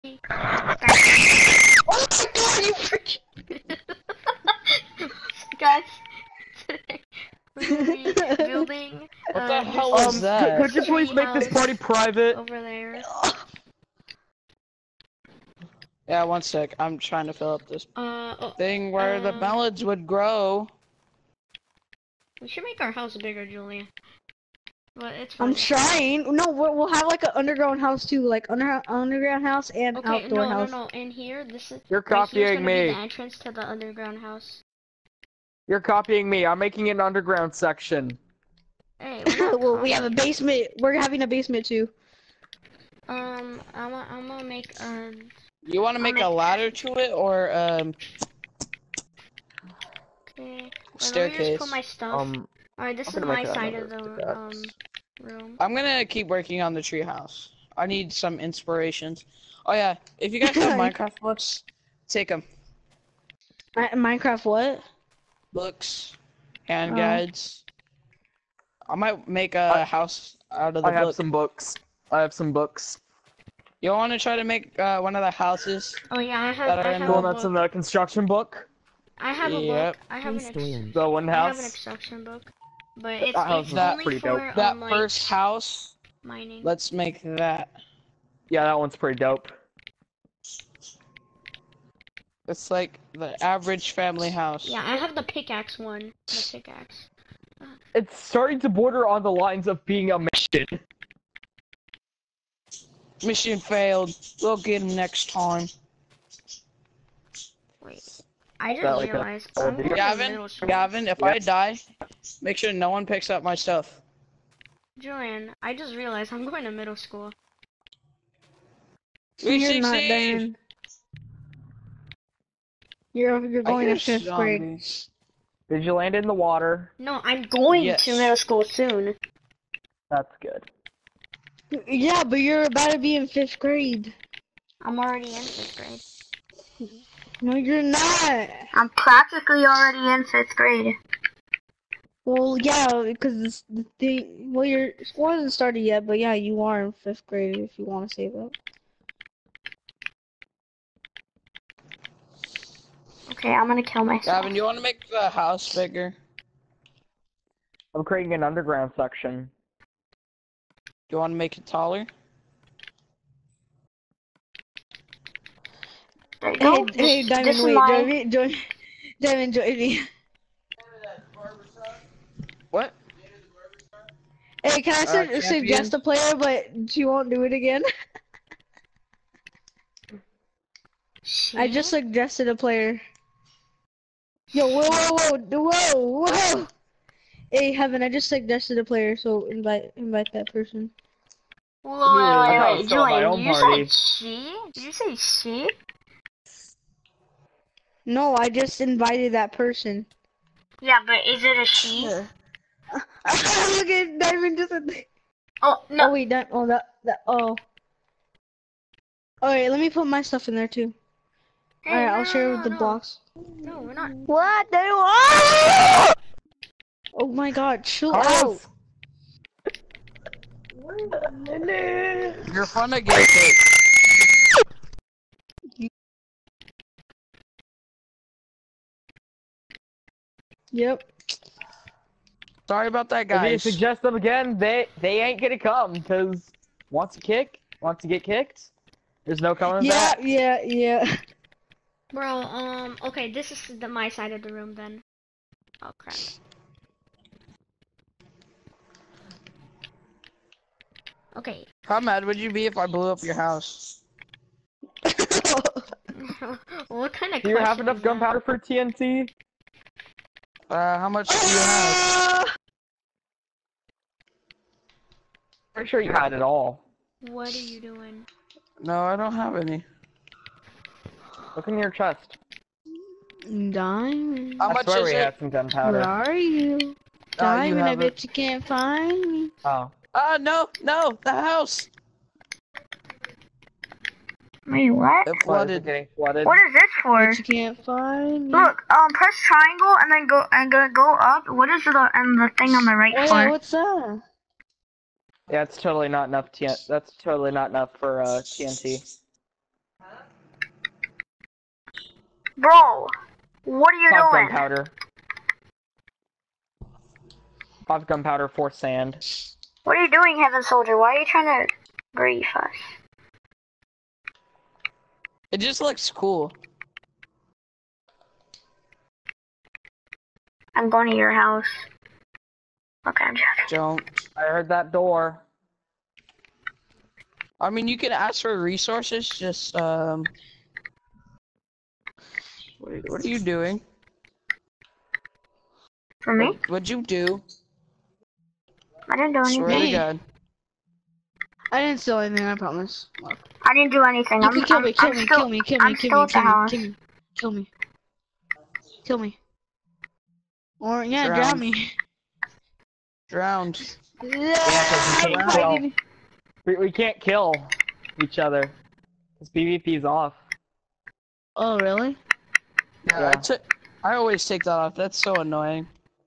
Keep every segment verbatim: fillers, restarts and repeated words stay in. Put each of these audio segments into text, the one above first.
Oh my god, you freaking... Guys, today we're gonna be building. What uh, the hell this was that? Could you please make this party private? over there. Yeah, one sec. I'm trying to fill up this Uh, oh, thing where the um, melons would grow. we should make our house bigger, Julia. But it's fine. I'm trying. No, we'll we'll have like an underground house too, like under underground house and Okay, outdoor no, house. no, no. In here, this is. You're right here's copying gonna be me. the entrance to the underground house. You're copying me. I'm making an underground section. Hey, we're not Well, we have a copying. basement. We're having a basement too. Um, I'm gonna, I'm gonna make a. You want to make make- a ladder to it or um Okay. Wait, let me staircase? just put my stuff. Um, Alright, this I'm is gonna my make side of another the um pickaxe. room. I'm gonna keep working on the treehouse. I need some inspirations. Oh yeah, if you guys have Minecraft books, take them. Minecraft what? Books, hand Oh. guides. I might make a I- house out of the I have book. some books. I have some books. You want to try to make uh, one of the houses? Oh yeah, I have, That are I in have The a one book. that's in the construction book. I have a Yep. book. I have an ex The one I have an house. extraction book, but it's, That house it's is that- only pretty for dope. That um, like, first house, mining. let's make that. Yeah, that one's pretty dope. It's like the average family house. Yeah, I have the pickaxe one. The pickaxe. It's starting to border on the lines of being a mission. Mission failed. We'll get him next time. Wait, I just That like a- realized I'm going to Gavin, middle school. Gavin, if Yeah. I die, make sure no one picks up my stuff. Julian, I just realized I'm going to middle school. We You're not succeed. done. You're you're I going hear to fifth grade. zombies. Did you land in the water? No, I'm going Yes. to middle school soon. That's good. Yeah, but you're about to be in fifth grade. I'm already in fifth grade. No, you're not. I'm practically already in fifth grade. Well, yeah, because the, the well, your school hasn't started yet, but yeah, you are in fifth grade if you want to say that. Okay, I'm gonna kill myself. Gavin, you want to make the house bigger? I'm creating an underground section. You want to make it taller? There you Hey, go. hey, This- Diamond, this is wait, my- join me, join, Diamond, join me. What? Hey, can I su champion? suggest a player, but she won't do it again? I just suggested a player. Yo, whoa, whoa, whoa, whoa, whoa! Hey, Heaven, I just suggested a player, so invite invite that person. Whoa, I wait, thought wait, I wait, was still at my Julian, own you party. said she? Did you say she? No, I just invited that person. Yeah, but is it a she? Look at Diamond just. Oh, Oh no. wait, that oh that that oh. Alright, let me put my stuff in there too. Hey, Alright, no, I'll share no, with the no. blocks. No, we're not. What? They are. Oh my God! Chill out. Carlos! You're fun to get hit. Yep. Sorry about that, If you guys. suggest them again, they they ain't gonna come, because once you kick, once you get kicked, there's no coming Yeah, back. yeah, yeah. Bro, um, okay, this is the my side of the room then. Oh, crap. Okay. How mad would you be if I blew up your house? What kind of Do you have question enough is that? gunpowder for T N T? Uh, how much do you have? Pretty sure you had it all. What are you doing? No, I don't have any. Look in your chest. Diamond. How I much swear is we it? had some Where gunpowder. are you? Uh, you Diamond, I have bet it. you can't find me. Oh. Ah, no, no, the house. Wait, what? It What, is it flooded. getting flooded? What is this for? Bet you can't find me. Look, um, press triangle and then go and go go up. What is the and the thing on the right Oh for? yeah, what's that? Yeah, it's totally not enough T N T. That's totally not enough for uh, T N T. Bro, what are you Five doing? gunpowder. Five gunpowder, four sand. What are you doing, Heaven Soldier? Why are you trying to grief us? It just looks cool. I'm going to your house. Okay, I'm joking. Don't. I heard that door. I mean, you can ask for resources. Just um. What are, what are you doing? For me? What, what'd you do? I didn't do Swear anything. to God. I didn't steal anything, I promise. Look. I didn't do anything. You I'm, can kill I'm, me, kill I'm me, still, kill me, kill me, I'm kill still me, at the kill me, house. kill me, kill me. Kill me. Or, yeah, Drown. drown me. Drowned. Yeah, 'cause we can't kill. Drown. We, we can't kill each other. Because PvP's off. Oh, really? Yeah, Yeah. I took. I always take that off. That's so annoying.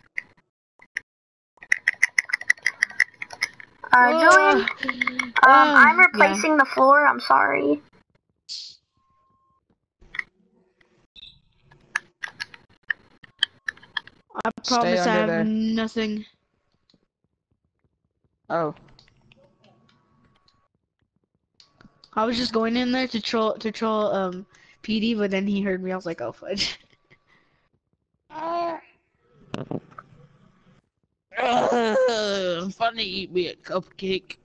Uh, Julian, um, I'm yeah. replacing the floor. I'm sorry. I Stay promise I under have there. nothing. Oh. I was just going in there to troll, to troll, um, P D, but then he heard me. I was like, oh, fudge. Uh, fun to eat me a cupcake.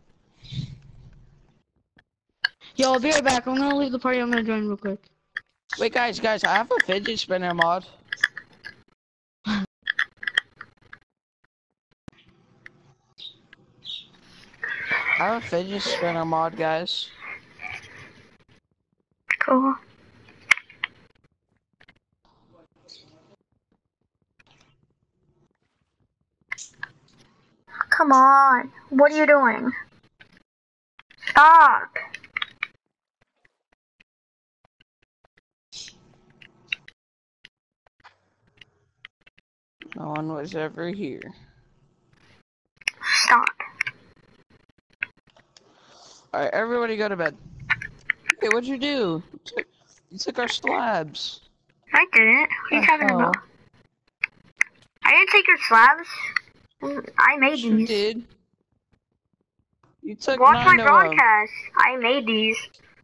Yo, I'll be right back. I'm gonna leave the party. I'm gonna join real quick. Wait, guys, guys, I have a fidget spinner mod. I have a fidget spinner mod, guys. Cool. Come on. What are you doing? Stop. No one was ever here. Stop. Alright, everybody go to bed. Hey, what'd you do? You took, you took our slabs. I didn't. What are you The talking hell? about? I didn't take your slabs. I made You these. did. You took Watch my nine of them. broadcast. I made these.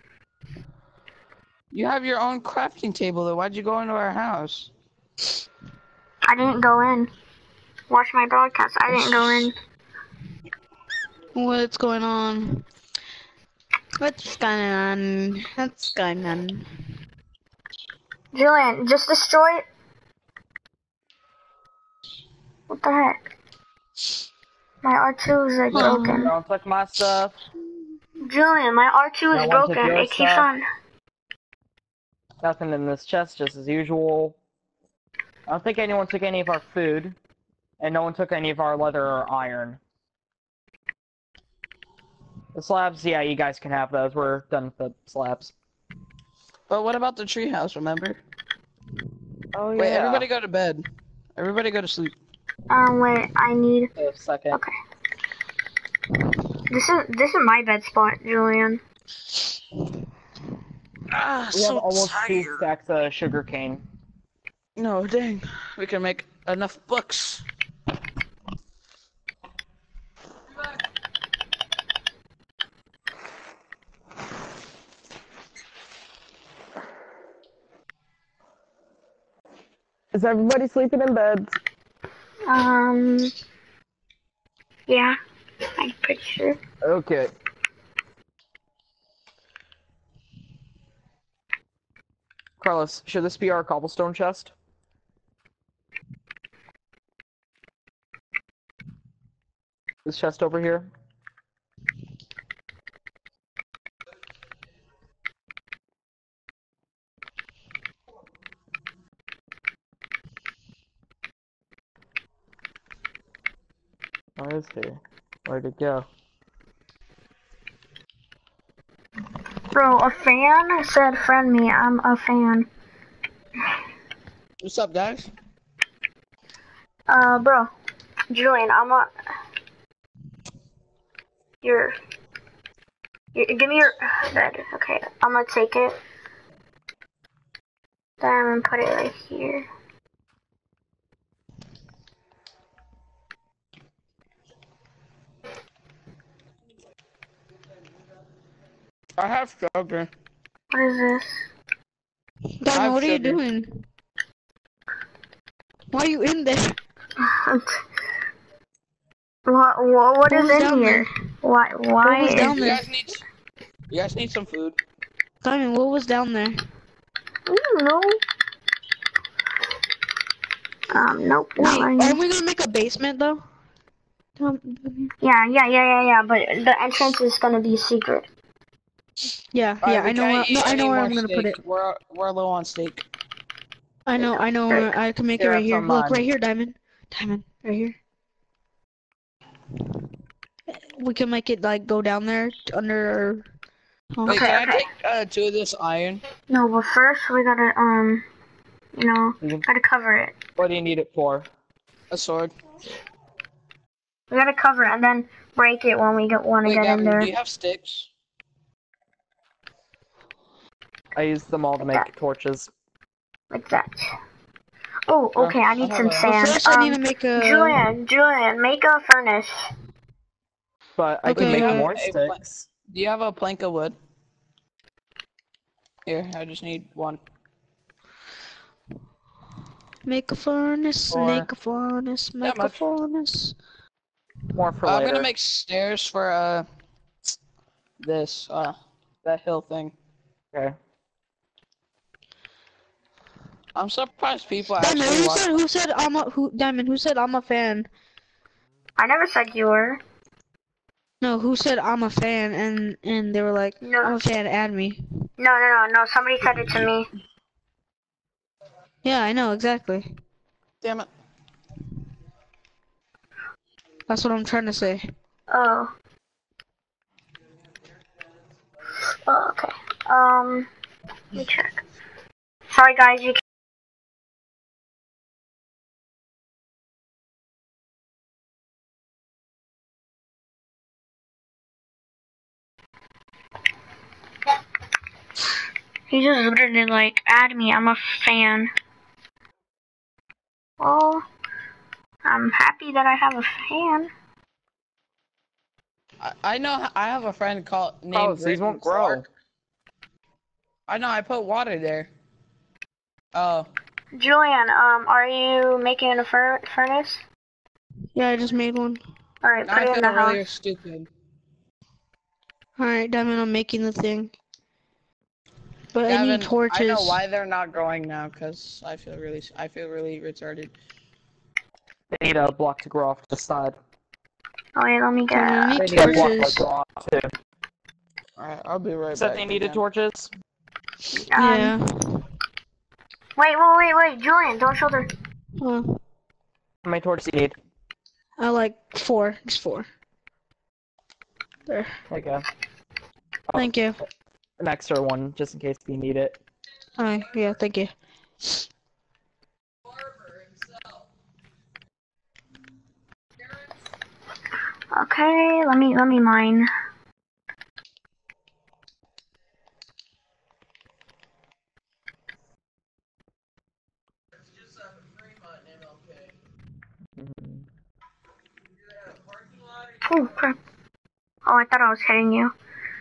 You have your own crafting table, though. Why'd you go into our house? I didn't go in. Watch my broadcast. I didn't go in. What's going on? What's going on? What's going on? Julian, just destroy it. What the heck? My R two is like Oh. broken. Don't touch my stuff. Julian, my R two is No one took broken. your It keeps stuff. on. Nothing in this chest, just as usual. I don't think anyone took any of our food. And no one took any of our leather or iron. The slabs, yeah, you guys can have those. We're done with the slabs. But what about the treehouse, remember? Oh, yeah. Wait, everybody go to bed. Everybody go to sleep. Um, wait. I need. Wait a second. Okay. This is this is my bed spot, Julian. Ah, We have so almost two tired. stacks of sugar cane. No, dang. We can make enough books. Is everybody sleeping in bed? Um. Yeah, I'm pretty sure. Okay. Carlos, should this be our cobblestone chest? This chest over here? Where is he? Where'd it go? Bro, a fan said friend me. I'm a fan. What's up, guys? Uh, bro. Julian, I'm a. Your. your give me your bed. Okay, I'm gonna take it. Diamond, put it right here. I have sugar. What is this? Diamond, what are you sugar. doing? Why are you in there? what, what, what is was in down here? there? Why, why was is down You there? guys need. You guys need some food. Diamond, what was down there? I don't know. Um, nope, not Wait, right are we gonna make a basement though? Um, Yeah, yeah, yeah, yeah, yeah, but the entrance is gonna be secret. Yeah, All right, yeah, we I know. can't Where, eat no, I any know where more I'm gonna put steak. it. We're we're low on steak. I know, I know. Where I can make Here, it right have here. some Look, mine. right here, Diamond. Diamond, right here. We can make it like go down there t- under. Our... Wait, Okay, can okay. I take uh, two of this iron? No, but first we gotta, um, you know, Mhm. gotta cover it. What do you need it for? A sword. We gotta cover it and then break it when we get want to Wait, get in Gavin, there. do you have sticks? I use them all to Like make that. torches. Like that. Oh, Uh, okay, I I need have some a- But sand. first, I Um, need to make a. Julian, Julian, make a furnace. But I Okay, can make wait. more A pla- sticks. Do you have a plank of wood? Here, I just need one. Make a furnace. Or Make a furnace. Make a much. furnace. more for Uh, I'm later. gonna make stairs for uh this uh that hill thing. Okay. I'm surprised people Diamond, actually who watch. said? Who said I'm a who? Diamond, who said I'm a fan? I never said you were. No, who said I'm a fan? And and they were like, No. I'm a fan. Add me. No, no, no, no. Somebody said it to me. Yeah, I know exactly. Damn it. That's what I'm trying to say. Oh. Oh, okay. Um, let me check. Sorry, guys. You. He just literally like, add me. I'm a fan. Well, I'm happy that I have a fan. I, I know I have a friend called named Oh, so these Britton won't grow. Clark. I know I put water there. Oh, Julian, um, are you making a fur furnace? Yeah, I just made one. All right, now put I it in feel the really house. stupid. Alright, Diamond, I'm making the thing. But I Gavin, need torches. I know why they're not growing now, cause I feel really, I feel really retarded. They need a block to grow off the side. Oh wait, let me get. Diamond, I They need need a block to torches. grow off too. Alright, I'll be right Said back. they needed again. torches. Um, Yeah. Wait, wait, wait, wait, Julian, don't show the. Uh, How many torches do you need? I like four. Just four. There. There you go. Thank you. An extra one, just in case you need it. Alright, yeah, thank you. Okay, let me let me mine. Oh crap! Oh, I thought I was hitting you.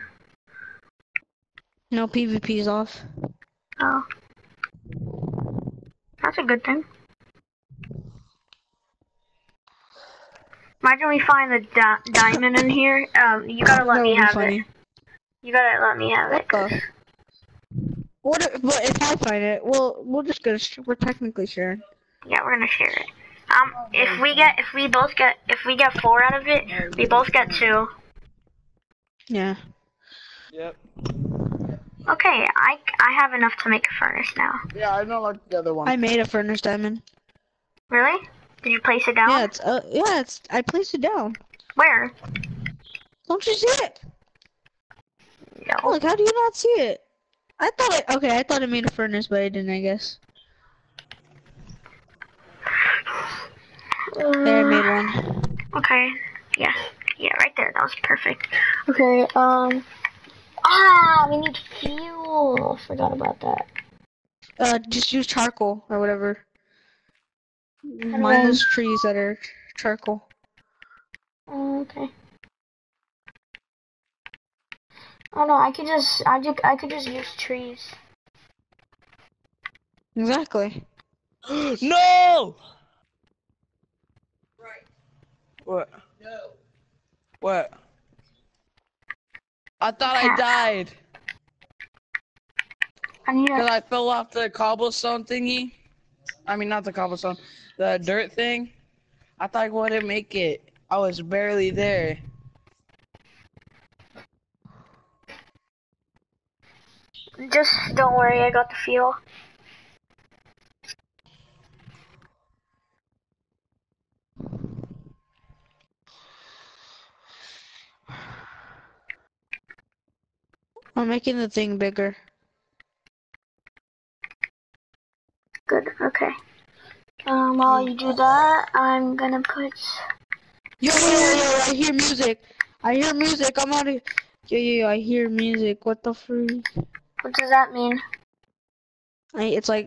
No PvP's off. Oh, that's a good thing. Imagine we find the di diamond in here. Um, you gotta let That me would be have funny. it. You gotta let me have it. What the? What if, but if I find it, we'll we'll just go. We're technically sharing. Yeah, we're gonna share it. Um, if we get, if we both get, if we get four out of it, we both get two. Yeah. Yep. Okay, I I have enough to make a furnace now. Yeah, I don't like the other one. I made a furnace, Diamond. Really? Did you place it down? Yeah, it's uh yeah, it's I placed it down. Where? Don't you see it? No. Look, how do you not see it? I thought it okay, I thought I made a furnace, but I didn't, I guess. There, I made one. Okay. Yeah. Yeah, right there. That was perfect. Okay. Um. Ah, we need fuel. Forgot about that. Uh, just use charcoal or whatever. do Mindless trees that are charcoal. Oh, okay. Oh no, I could just, I just, I could just use trees. Exactly. No! What? No. What? I thought I died. I need Because a, I fell off the cobblestone thingy. I mean, not the cobblestone. The dirt thing. I thought I wouldn't make it. I was barely there. just don't worry, I got the fuel. I'm making the thing bigger. Good, okay. Um, while you do that, I'm gonna put... Yo, yo, yo, yo, I hear music. I hear music. I'm out of. Yo, yo, yo, I hear music. What the freak? What does that mean? I, it's like.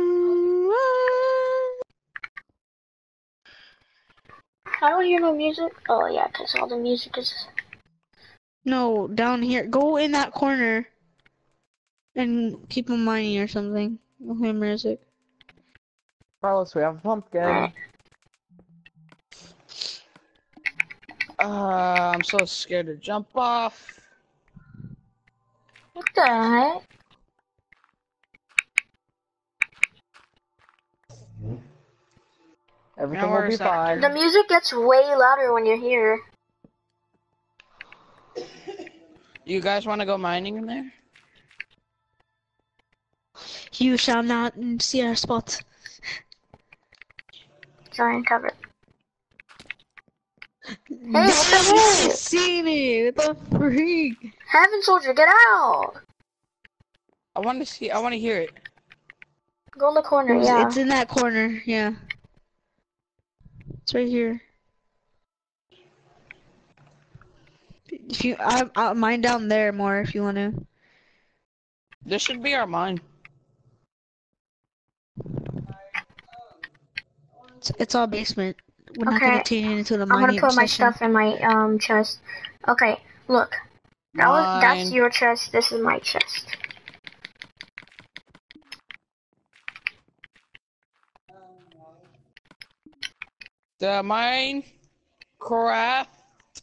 I don't hear no music. Oh yeah, cause all the music is... No, down here. Go in that corner. And keep on mining or something. You'll hear music. Carlos, we have a pumpkin. Right. Uh, I'm so scared to jump off. What the heck? Everything Now will where be is that? fine. The music gets way louder when you're here. You guys want to go mining in there? You shall not see our spot. Sorry, cover it. Hey, No, what the I heck? seen it. What the freak? Heaven Soldier, get out! I want to see. I want to hear it. Go in the corner, It's, yeah. it's in that corner. Yeah. It's right here. If you, I, I mine down there more if you want to. This should be our mine. It's, it's all basement. We're not Okay, gonna turn it into the I'm gonna mining put my session. stuff in my um chest. Okay, look. That was that's Mine. your chest. This is my chest. The Minecraft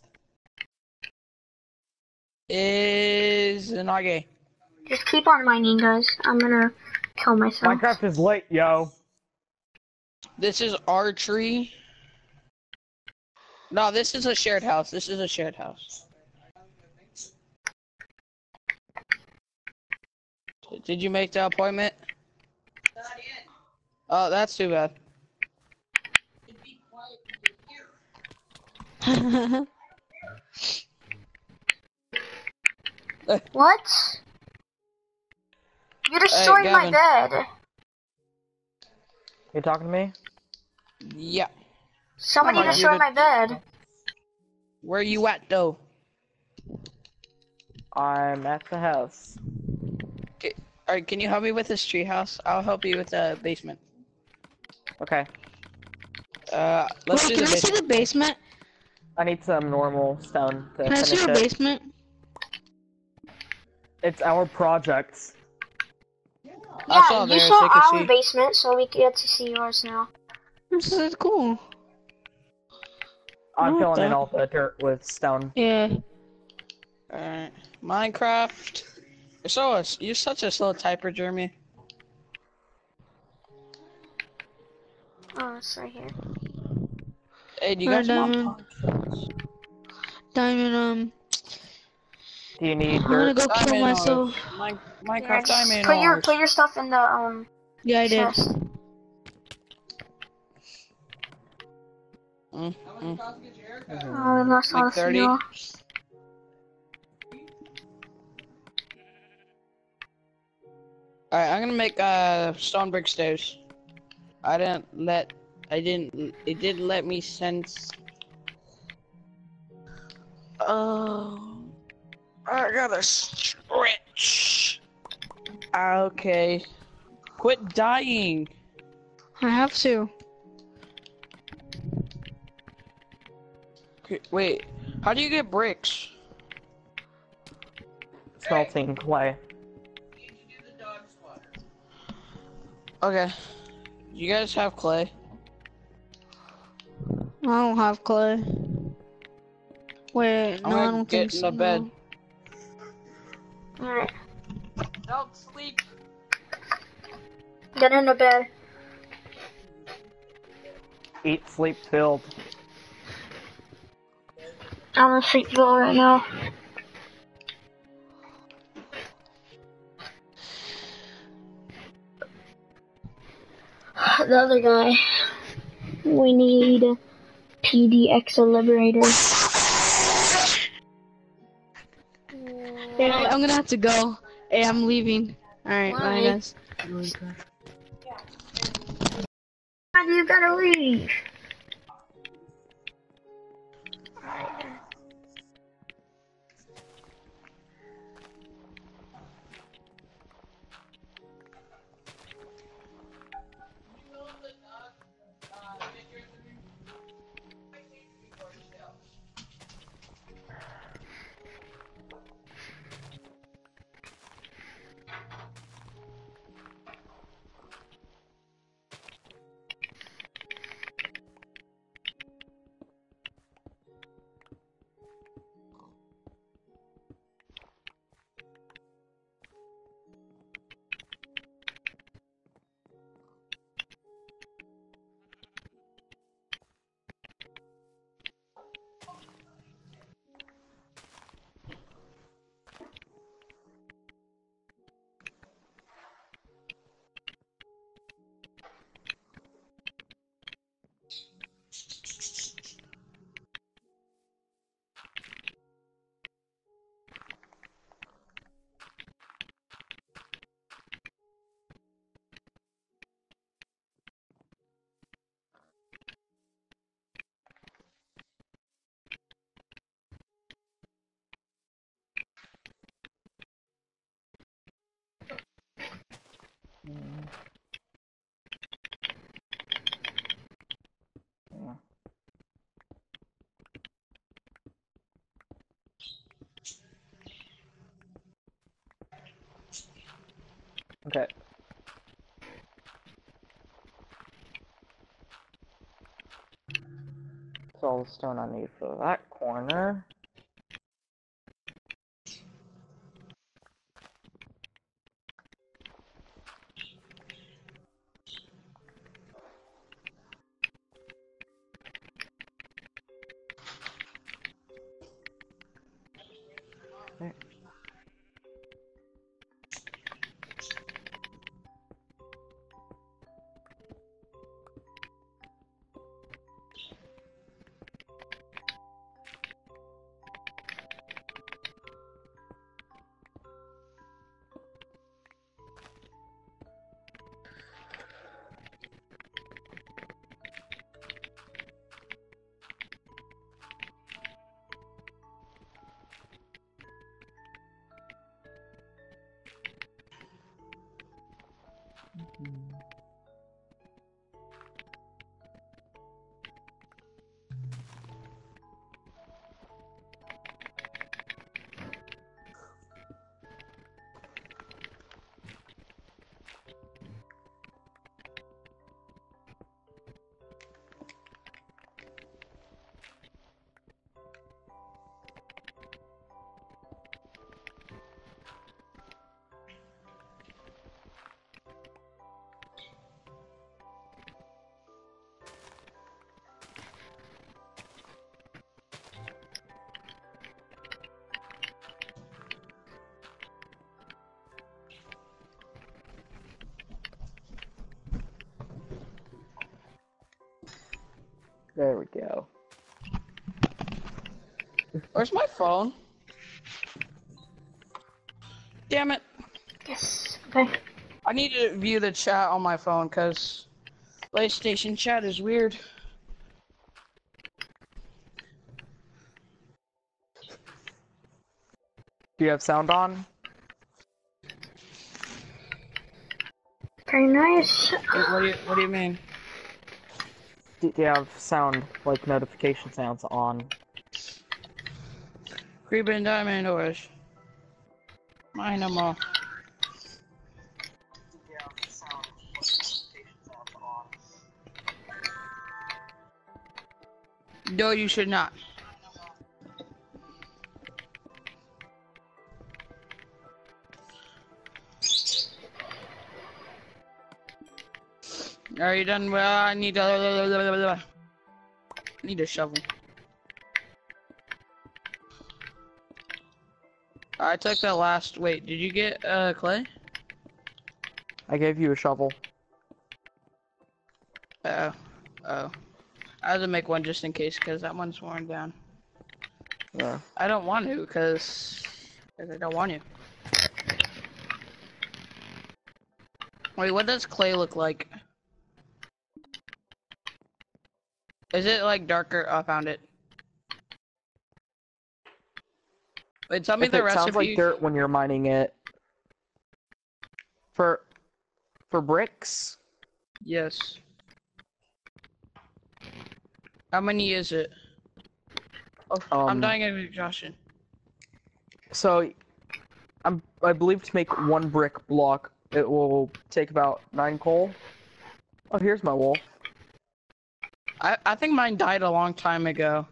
is not gay. Just keep on mining, guys. I'm gonna kill myself. Minecraft is late, yo. This is our tree. No, this is a shared house. This is a shared house. Did you make the appointment? Not yet. Oh, that's too bad. What? You destroyed Hey, my Gavin. bed. You talking to me? Yeah. Somebody Oh my destroyed my goodness. bed. Where you at, though? I'm at the house. Okay. Alright, can you help me with this tree house? I'll help you with the basement. Okay. Uh, let's Wait, do can the I see basement. the basement? I need some normal stone to Can I see finish your it. basement? It's our project. I Yeah, saw you there, saw so you can our see. basement, so we get to see yours now. This is cool. I'm I like filling in that. all the dirt with stone. Yeah. Alright. Minecraft. You're so you're such a slow typer, Jeremy. Oh, it's right here. Hey, do you Alright, guys want Diamond. Diamond, um, Do you need I'm gonna dirt? go kill diamond ores? myself. Mine, Yeah, Minecraft just diamond put your ores. put your stuff in the um Yeah, I did. chest. Mm, mm. Oh, we lost all Like the thirty. fuel. Alright, I'm gonna make uh stone brick stairs. I didn't let I didn't it didn't let me sense. Oh, I gotta stretch. Okay. Quit dying. I have to. Okay, wait, how do you get bricks? Smelting clay. Okay. You guys have clay? I don't have clay. Wait, I'm no, I gonna don't get think in so. the bed. No. Alright. Don't sleep. Get in the bed. Eat, sleep, filled. I'm in sleepville right now. The other guy. We need P D X Liberator. Yeah, I'm gonna have to go. Hey, I'm leaving. Alright, bye Why? guys. Why do you gotta leave? Okay. That's all the stone I need for that corner. Okay. There we go. Where's my phone? Damn it. Yes. Okay. I need to view the chat on my phone because PlayStation chat is weird. Do you have sound on? Very nice. Wait, what do you What do you mean? Do you have sound, like notification sounds on? Creeping diamond ores. Mine them all. No, you should not. Are you done? Well, I need a. I need a shovel. I took that last. Wait, did you get uh clay? I gave you a shovel. Uh oh. Oh. I had to make one just in case, because that one's worn down. Yeah. I don't want to, because I don't want to. Wait, what does clay look like? Is it like darker? Oh, I found it. Wait, tell me If the it recipe. sounds like dirt when you're mining it. For for bricks? Yes. How many is it? Oh, Um, I'm dying of exhaustion. So, I'm I believe to make one brick block, it will take about nine coal. Oh, here's my wool. I I think mine died a long time ago.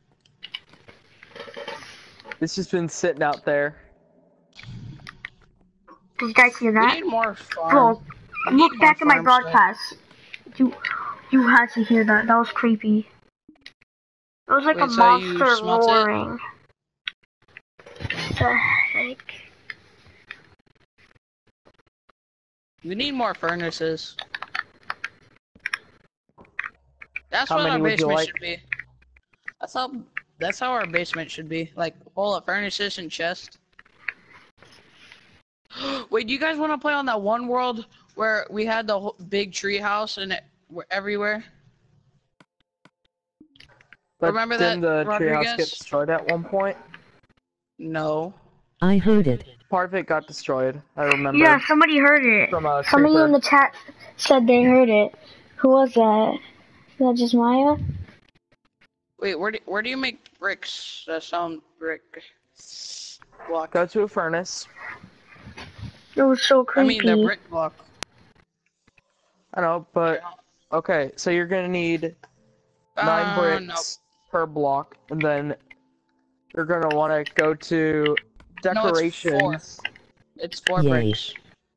It's just been sitting out there. Did you guys hear We that? need more farm. Bro, We look need back at more my farm stuff. broadcast. You, you had to hear that. That was creepy. It was like Wait, a so you monster smelt it? roaring. The heck? We need more furnaces. That's How what many our would you basement like? should be. That's how. That's how our basement should be. Like full of furnaces and chests. Wait, do you guys want to play on that one world where we had the whole big tree house and it were everywhere? But Remember didn't that, the treehouse get Rodriguez? destroyed at one point? No. I heard it. Part of it got destroyed, I remember. Yeah, somebody heard it. From a Somebody creeper. in the chat said they heard it. Who was that? Is that just Maya? Wait, where do where do you make bricks? That sound brick block. Go to a furnace. It was so I creepy. mean the brick block. I know, but okay, so you're gonna need nine Uh, bricks per block, and then you're gonna want to go to No, it's decorations. four. It's four Yay. bricks.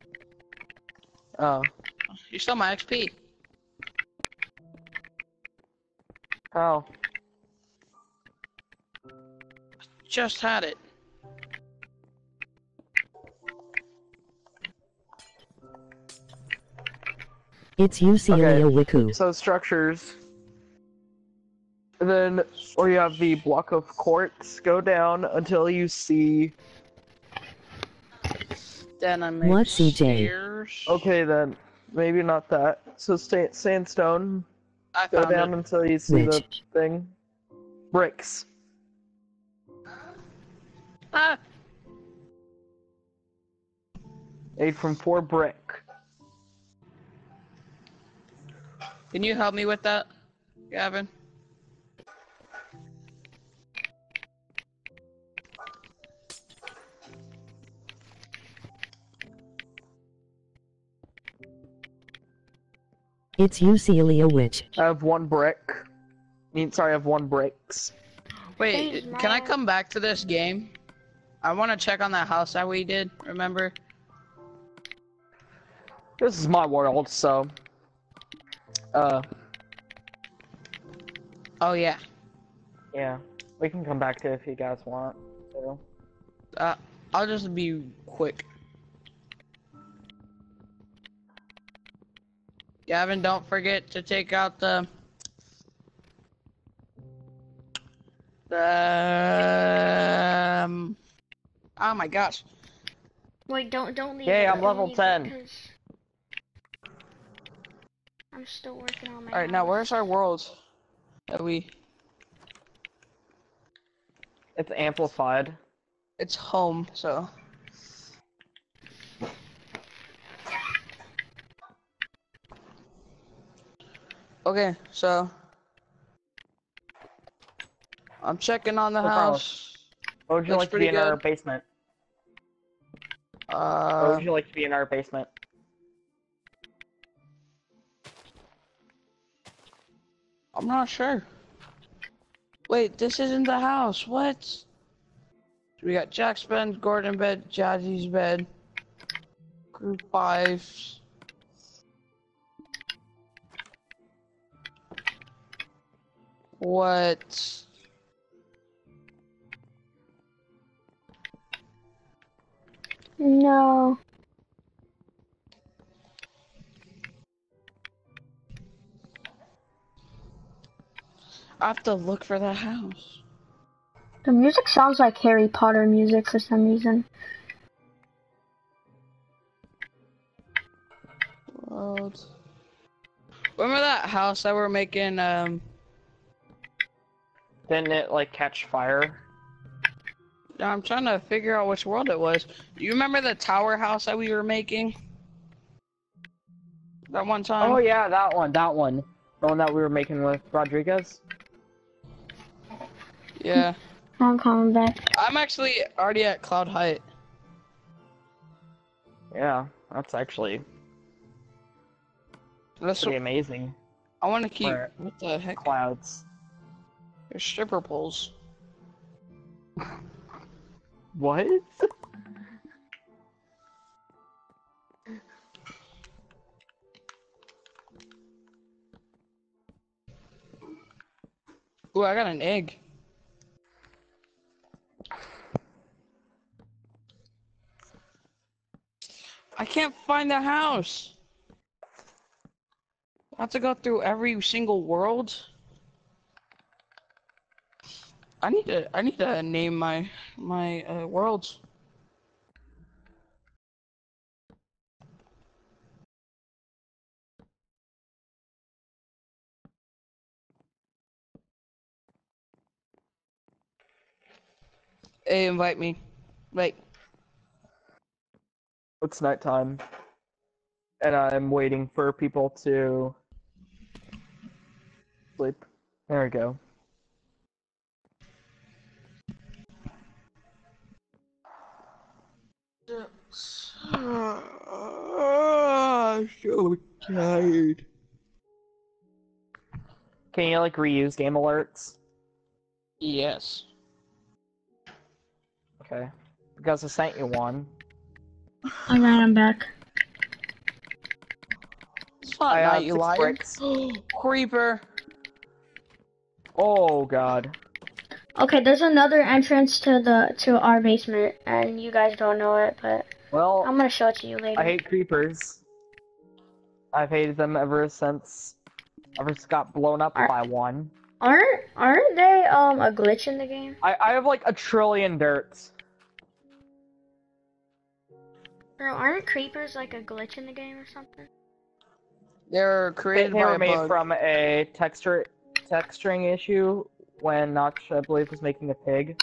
Oh, You stole my X P. how? Just had it. It's Ucelia Wiku. So structures. And then, or you have the block of quartz. Go down until you see. Then I make What, C J? stairs. Okay, then maybe not that. So stay sandstone. I Go found down it. until you see the Which? thing. Bricks. Ah, Made from four brick. can you help me with that, Gavin? It's Ucelia Witch. I have one brick. I mean, sorry, I have one bricks. Wait, Thanks, can I Maya. come back to this game? I want to check on that house that we did, remember? This is my world, so. Uh, Oh yeah. yeah. We can come back to it if you guys want. So. Uh, I'll just be quick. Gavin, don't forget to take out the... The... Um, oh my gosh. Wait, don't don't leave. Yay, it, I'm don't level leave it, ten. 'cause I'm still working on my. Alright, now house. where's our world? That we... It's amplified. It's home, so... Okay, so I'm checking on the No problem. house. What would you Looks like to be pretty in our good. basement? What Uh, would you like to be in our basement? I'm not sure. Wait, this isn't the house. What? We got Jack's bed, Gordon bed, Jazzy's bed, group five. What? No. I have to look for the house. The music sounds like Harry Potter music for some reason. World. Remember that house that we're making? Um, Didn't it like catch fire? I'm trying to figure out which world it was. You remember the tower house that we were making? That one time? Oh yeah, that one, that one. The one that we were making with Rodriguez? Yeah. I'm coming back. I'm actually already at Cloud Height. Yeah, that's actually That's pretty what, amazing. I want to keep. For What the heck? clouds. There's stripper poles. What? Ooh, I got an egg. I can't find the house. I have to go through every single world. I need to. I need to name my my uh, worlds. Hey, invite me. Wait. It's nighttime. And I'm waiting for people to sleep. There we go. I'm so tired. Can you like reuse game alerts? Yes. Okay. Because I sent you one. Alright, I'm back. It's not I night, have you six liar. bricks. Creeper. Oh god. Okay, there's another entrance to the to our basement, and you guys don't know it, but Well, I'm gonna show it to you later. I hate creepers. I've hated them ever since ever since got blown up Are- by one. Aren't aren't they um a glitch in the game? I, I have like a trillion dirts. Bro, aren't creepers like a glitch in the game or something? They're They, created they by were a made bug. from a texture texturing issue when Notch, I believe, was making a pig.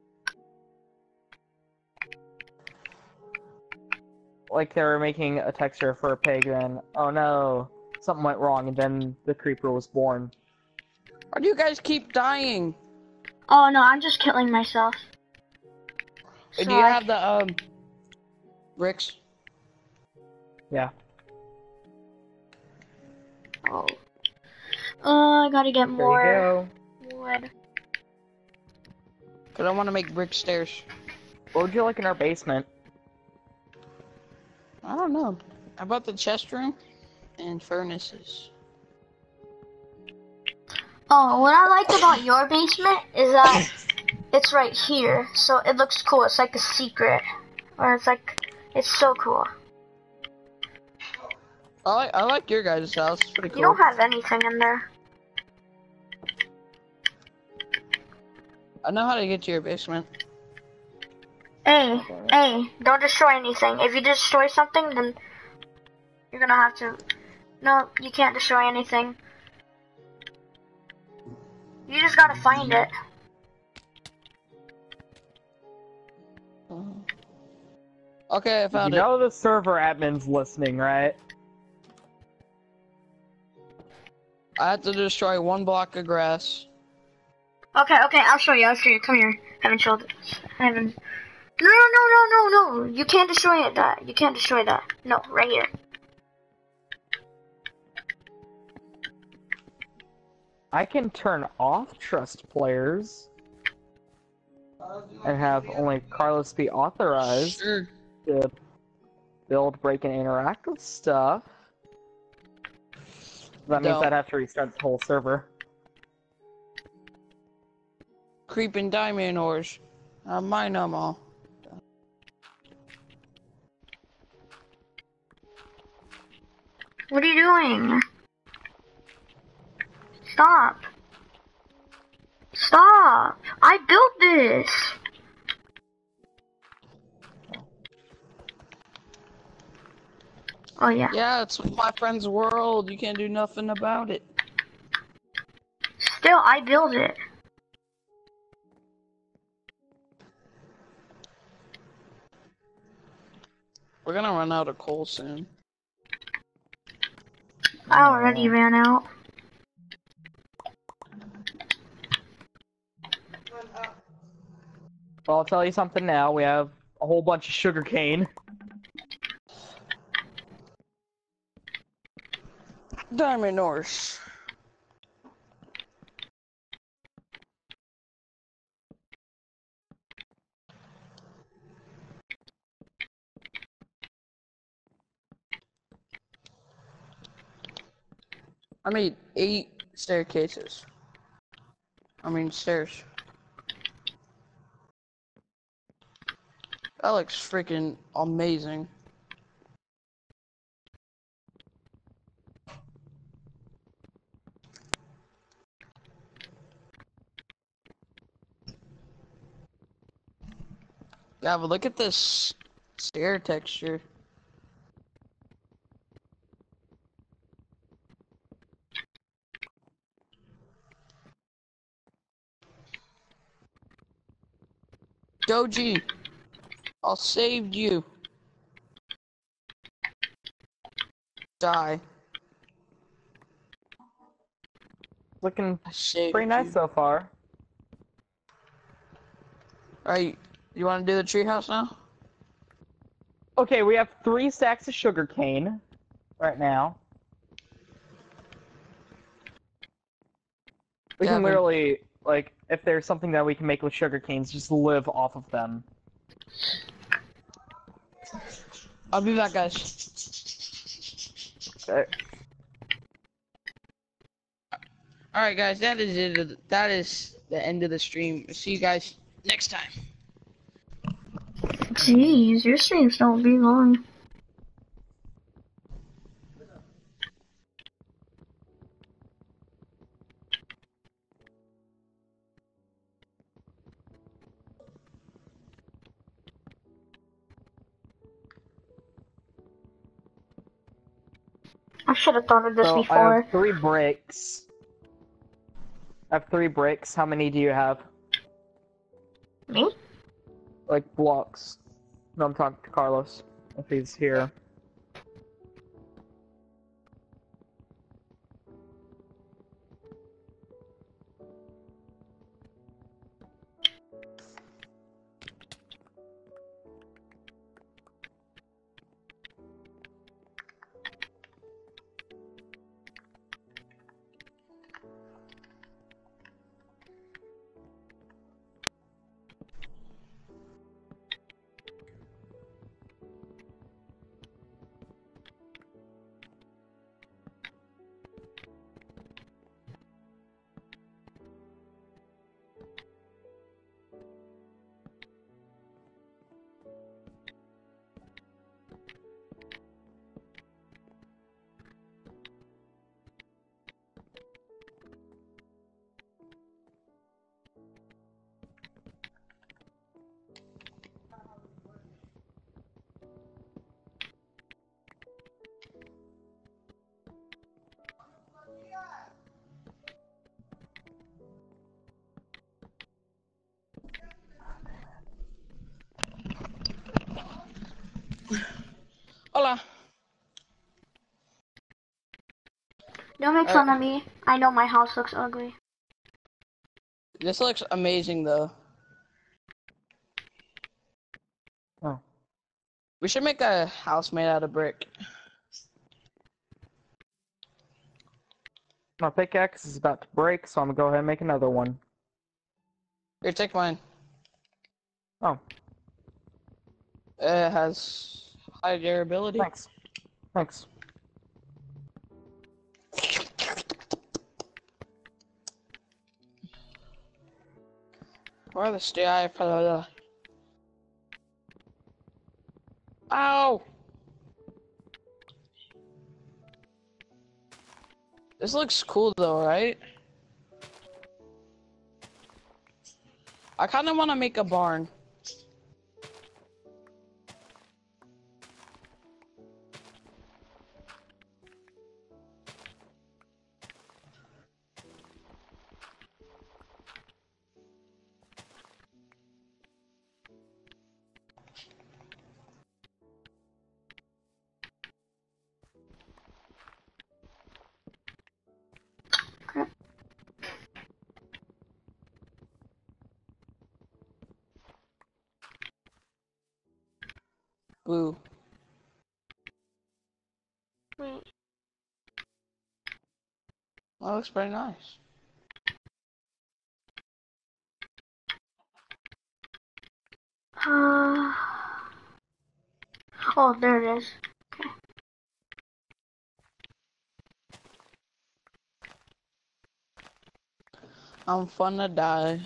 Like they were making a texture for a pig, then oh no, something went wrong, and then the creeper was born. Why do you guys keep dying? Oh no, I'm just killing myself. Hey, So do you I- have the um bricks? Yeah. Oh. Uh, I gotta get There you more go. wood. Cause I want to make brick stairs. What would you like in our basement? I don't know. How about the chest room and furnaces? Oh, what I liked about your basement is that it's right here, so it looks cool. It's like a secret, or it's like it's so cool. I like I like your guys' house. It's pretty cool. You don't have anything in there. I know how to get to your basement. Hey, hey, don't destroy anything. If you destroy something, then you're gonna have to... No, you can't destroy anything. You just gotta find it. Okay, I You found it. know the server admin's listening, right? I have to destroy one block of grass. Okay, okay, I'll show you, I'll show you. Come here. Haven't showed it. Haven't. No, no, no, no, no, no. You can't destroy it, that. You can't destroy that. No, right here. I can turn off trust players and have only Carlos be authorized Sure. to build, break, and interact with stuff. That means Don't. I'd have to restart the whole server. Creeping diamond ores. I mine them all. What are you doing? Stop. Stop. I built this. Oh, yeah. Yeah, it's my friend's world. You can't do nothing about it. Still, I built it. We're gonna run out of coal soon. I already ran out. Well, I'll tell you something now. We have a whole bunch of sugarcane. Diamond ores. I made eight staircases. I mean stairs. That looks freaking amazing. Yeah, but look at this stair texture. Doji, I'll save you. Die. Looking I saved pretty nice you. so far. Alright, you wanna do the treehouse now? Okay, we have three stacks of sugarcane right now. We can Gavin. literally, like, if there's something that we can make with sugar canes, just live off of them. I'll be back, guys. Okay. Alright, guys, that is it. That is the end of the stream. See you guys next time. Jeez, your streams don't be long. I should have thought of this So, I before. have three bricks. I have three bricks. How many do you have? Me? Like, blocks. No, I'm talking to Carlos, if he's here. Don't make fun of me. I know my house looks ugly. This looks amazing, though. Oh. We should make a house made out of brick. My pickaxe is about to break, so I'm gonna go ahead and make another one. Here, take mine. Oh. It has high durability. Thanks. Thanks. Where are the stairs? Ow! This looks cool though, right? I kind of want to make a barn. Blue. Wait. That looks pretty nice. Uh, oh, there it is. Okay. I'm finna die.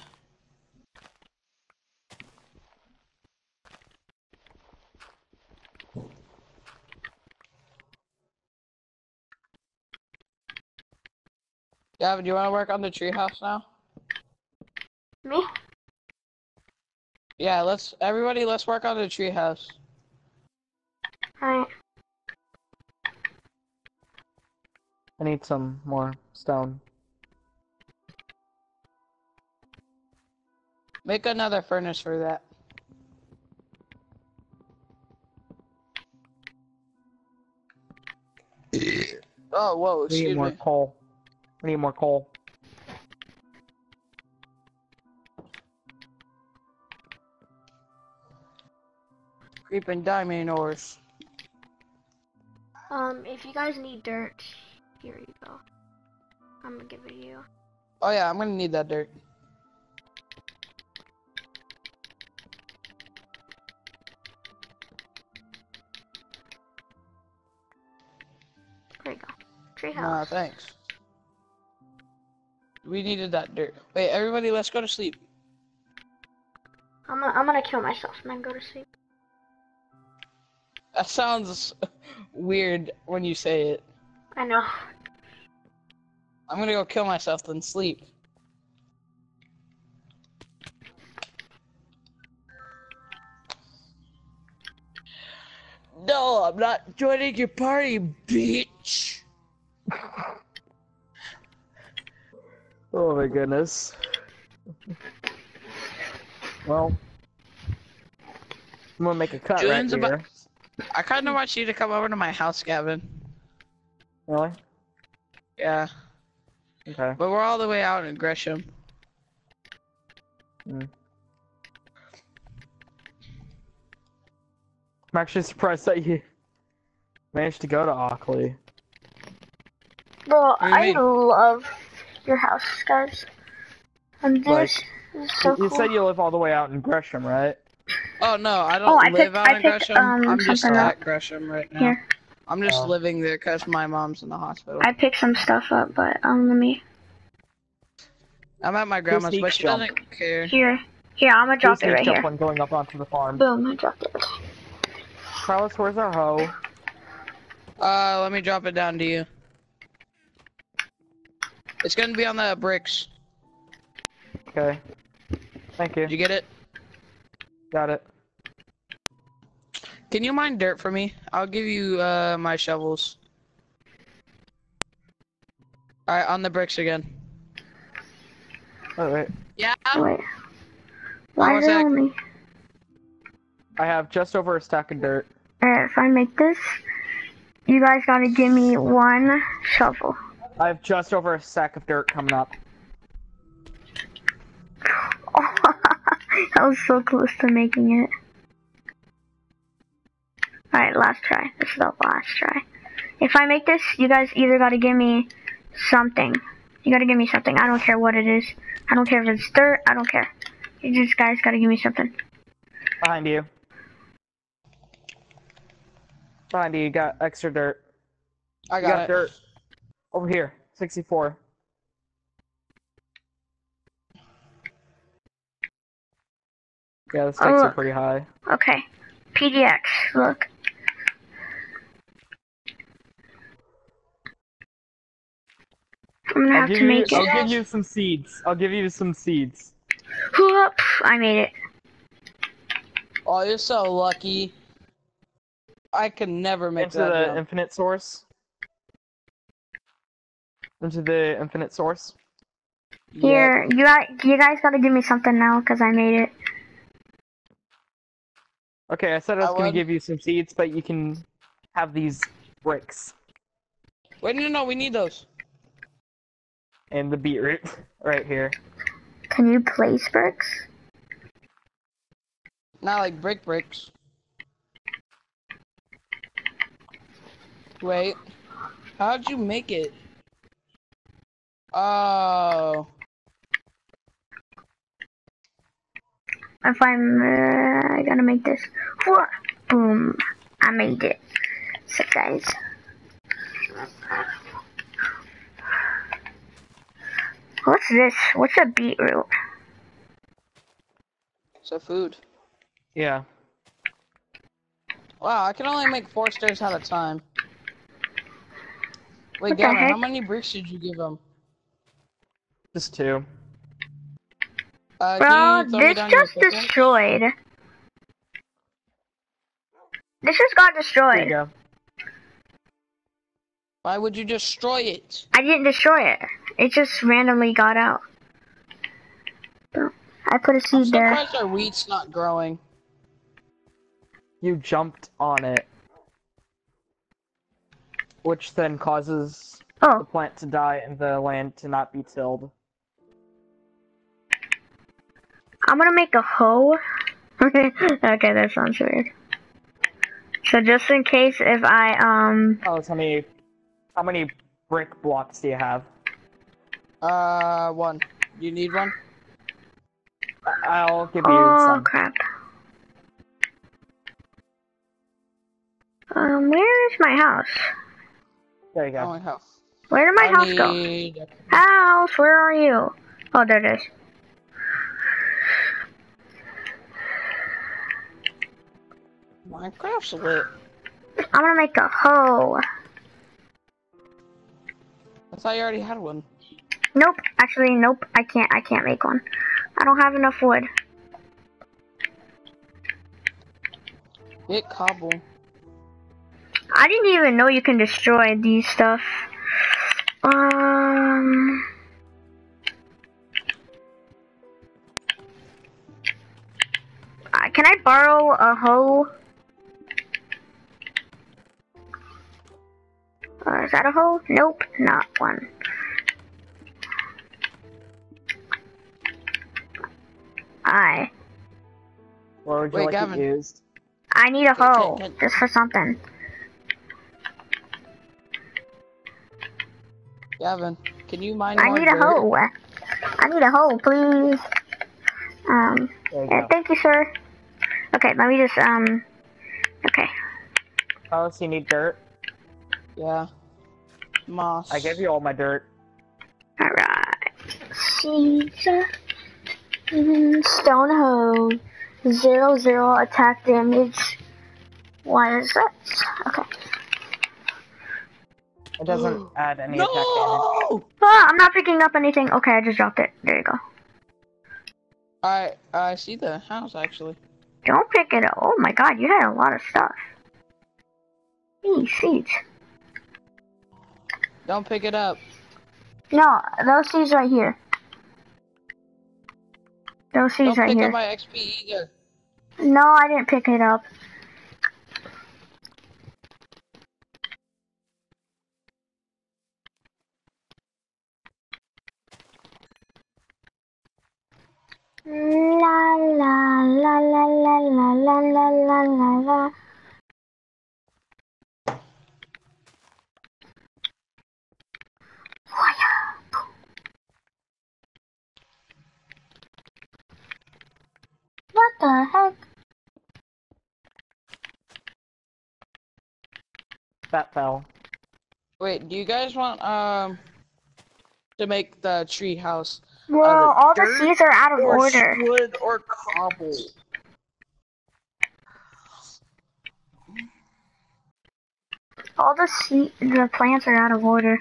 Gavin, do you want to work on the treehouse now? Me? Yeah, let's, everybody, let's work on the treehouse. Alright. I need some more stone. Make another furnace for that. Oh, whoa, We excuse need more me. coal. We need more coal. Creeping diamond ores. Um, if you guys need dirt, here you go. I'm gonna give it to you. Oh yeah, I'm gonna need that dirt. There you go. Treehouse. Nah, thanks. We needed that dirt. Wait, everybody, let's go to sleep. I'm gonna, I'm gonna kill myself and then go to sleep. That sounds weird when you say it. I know. I'm gonna go kill myself, then sleep. No, I'm not joining your party, bitch. Oh my goodness. Well, I'm gonna make a cut Julian's right about- here. I kind of want you to come over to my house, Gavin. Really? Yeah, Okay. but we're all the way out in Gresham. Mm. I'm actually surprised that you managed to go to Ockley. Bro, What do you I mean? love your house, guys. And this Like, is so you cool. said you live all the way out in Gresham, right? Oh no, I don't Oh, I live picked- out I in picked, Gresham. um, I'm just something at up. Gresham right now. Here. I'm just Oh. living there because my mom's in the hospital. I picked some stuff up, but um, let me. I'm at my grandma's, sneak but she jump. doesn't care. Here. Here, I'm gonna Do a drop it sneak right jump here. when going up onto the farm. Boom, I dropped it. Carlos, where's our hoe? Uh, let me drop it down to you. It's gonna be on the bricks. Okay. Thank you. Did you get it? Got it. Can you mine dirt for me? I'll give you uh my shovels. Alright, on the bricks again. Oh, wait. Yeah. Wait. Why One is it sec. only? I have just over a stack of dirt. Alright, if I make this, you guys gotta give me one shovel. I have just over a sack of dirt coming up. Oh, I was so close to making it. Alright, last try. This is the last try. If I make this, you guys either gotta give me something. You gotta give me something. I don't care what it is. I don't care if it's dirt. I don't care. You just guys gotta give me something. Behind you. Behind you, you got extra dirt. I You got, got it. dirt. Over here, sixty-four. Yeah, this takes Oh, you look. pretty high. Okay. P D X, look. I'm gonna I'll have give to you. make I'll it. give you some seeds. I'll give you some seeds. Whoop! I made it. Oh, you're so lucky. I could never make Into that the jump. infinite source. Into the infinite source. Here, Yep. you got, you guys gotta give me something now, cause I made it. Okay, I said I was I gonna would. give you some seeds, but you can have these bricks Wait, no, no, we need those. and the beetroot right here. Can you place bricks? Not like brick bricks. Wait. How'd you make it? Oh. If I'm, uh, I gotta make this. Whoa! Boom! I made it. So guys. What's this? What's a beetroot? It's a food. Yeah. Wow, I can only make four stairs at a time. Wait, What the Gavin, heck? how many bricks did you give him? Just two. Uh, Bro, can you throw me this down your just pickaxe? destroyed. This just got Here you destroyed. go. Why would you destroy it? I didn't destroy it. It just randomly got out. I put a I'm seed there. surprised our wheat's not growing. You jumped on it, which then causes the Oh, plant to die and the land to not be tilled. I'm gonna make a hoe. Okay, that sounds weird. So just in case if I, um... Oh, how many, how many brick blocks do you have? Uh, one. You need one? I- I'll give you Oh, some. crap. Um, where is my house? There you go. Oh, I have. Where did my I house go? need... House, where are you? Oh, there it is. Minecraft's lit. I'm gonna make a hoe. I thought you already had one. Nope, actually, nope, I can't, I can't make one. I don't have enough wood. Get cobble. I didn't even know you can destroy these stuff. Um... Uh, can I borrow a hoe? Uh, is that a hoe? Nope, not one. I. Where would you Wait, like Gavin. it used? I need a Okay, hoe, okay, okay. just for something. Gavin, can you mine I more need a dirt? hoe. I need a hoe, please. Um, There you yeah, go. thank you, sir. Okay, let me just, um, okay. Oh, so you need dirt? Yeah. Moss. I gave you all my dirt. Alright. Seeds. Mm, Stone hoe. Zero, zero attack damage. Why is that? Okay. It doesn't add any No! attack damage. Ah, I'm not picking up anything. Okay, I just dropped it. There you go. I I see the house actually. Don't pick it up. Oh my god, you had a lot of stuff. Hey, seeds. Don't pick it up. No, those seeds right here. Those seeds Don't right pick here. up my X P either. No, I didn't pick it up. That fell. Wait, do you guys want um to make the tree house? Well, all the seeds are out of or order. wood or cobble? All the seed, the plants are out of order.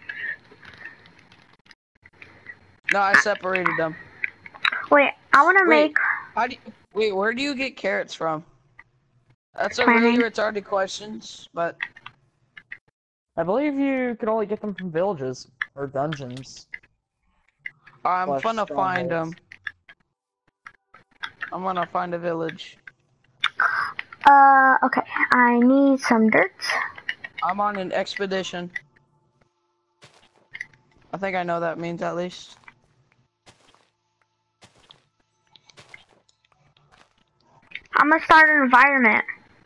No, I separated them. Wait, I want to Wait, make. how do you, wait, where do you get carrots from? That's a Planning. really retarded question, but I believe you can only get them from villages or dungeons. I'm Slash gonna find them. strongholds. I'm gonna find a village. Uh, okay. I need some dirt. I'm on an expedition. I think I know what that means at least. I'm gonna start an environment.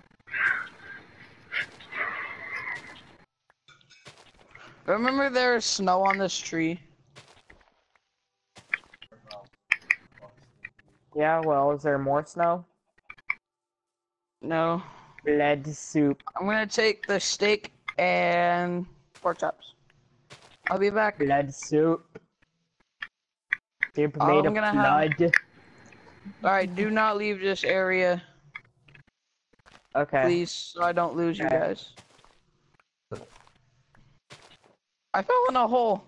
Remember there's snow on this tree? Yeah, well, is there more snow? No. Blood soup. I'm gonna take the steak and pork chops. I'll be back. Blood soup. Soup All made I'm of gonna have- blood. Alright, do not leave this area, Okay. please, so I don't lose you Okay. guys. I fell in a hole.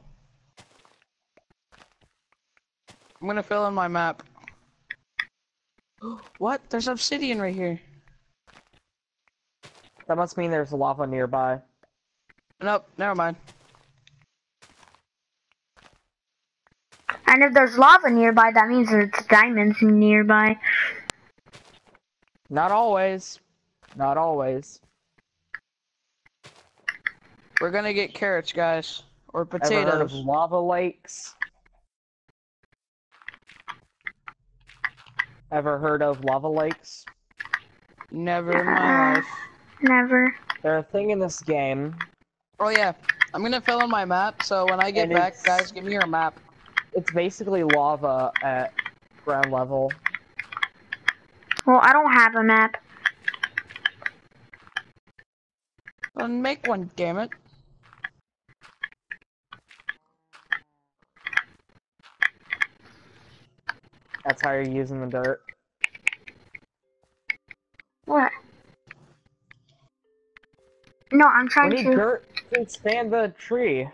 I'm gonna fill in my map. What? There's obsidian right here. That must mean there's lava nearby. Nope, never mind. And if there's lava nearby, that means there's diamonds nearby. Not always. Not always. We're gonna get carrots, guys. Or Ever heard of potatoes. lava lakes? Ever heard of lava lakes? Never in my Uh, life. Never. They're a thing in this game. Oh yeah, I'm gonna fill in my map, so when I get And back, it's- guys, give me your map. It's basically lava at ground level. Well, I don't have a map. Then make one, damn it. That's how you're using the dirt. What? No, I'm We trying need to. dirt to expand the tree.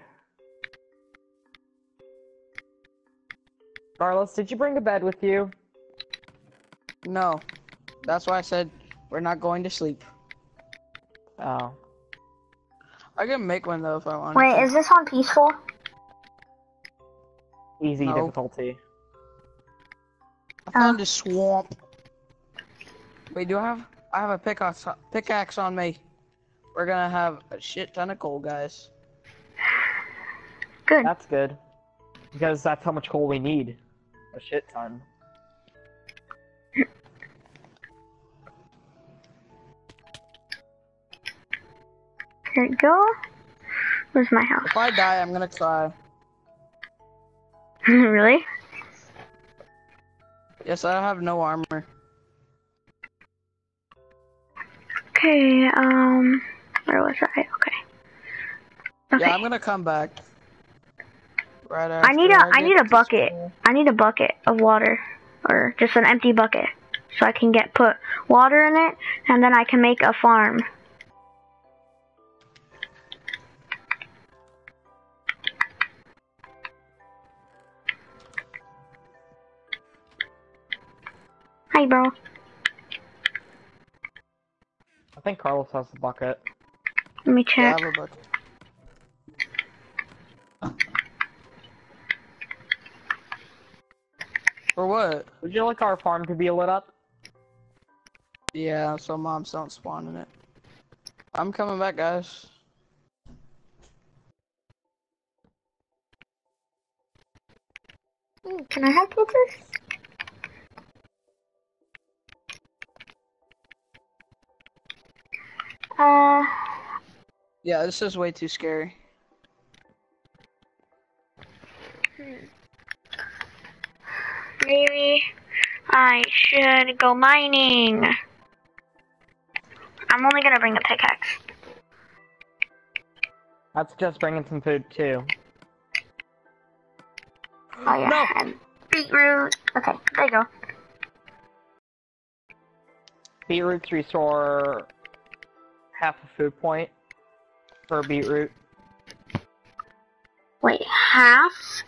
Carlos, did you bring a bed with you? No. That's why I said we're not going to sleep. Oh. I can make one though if I want. Wait, is this on peaceful? Easy No. difficulty. I found a swamp. Wait, do I have? I have a pickaxe. Pickaxe on me. We're gonna have a shit ton of coal, guys. Good. That's good. Because that's how much coal we need. A shit ton. Here we go. Where's my house? If I die, I'm gonna cry. Really? Yes, I have no armor. Okay, um, where was I? Okay. Okay. Yeah, I'm gonna come back. Right after I need a, I get need a this bucket. coal. I need a bucket of water, or just an empty bucket, so I can get put water in it, and then I can make a farm. Hi, bro. I think Carlos has the bucket. Let me Yeah, I check. have a bucket. For what? Would you like our farm to be lit up? Yeah, so mobs don't spawn in it. I'm coming back, guys. Mm, Can I help with this? Uh, Yeah, this is way too scary. maybe I should go mining. I'm only gonna bring a pickaxe. I'd suggest bringing some food too. Oh yeah, No. and beetroot. Okay, there you go. Beetroots restore half a food point per beetroot. Wait, half?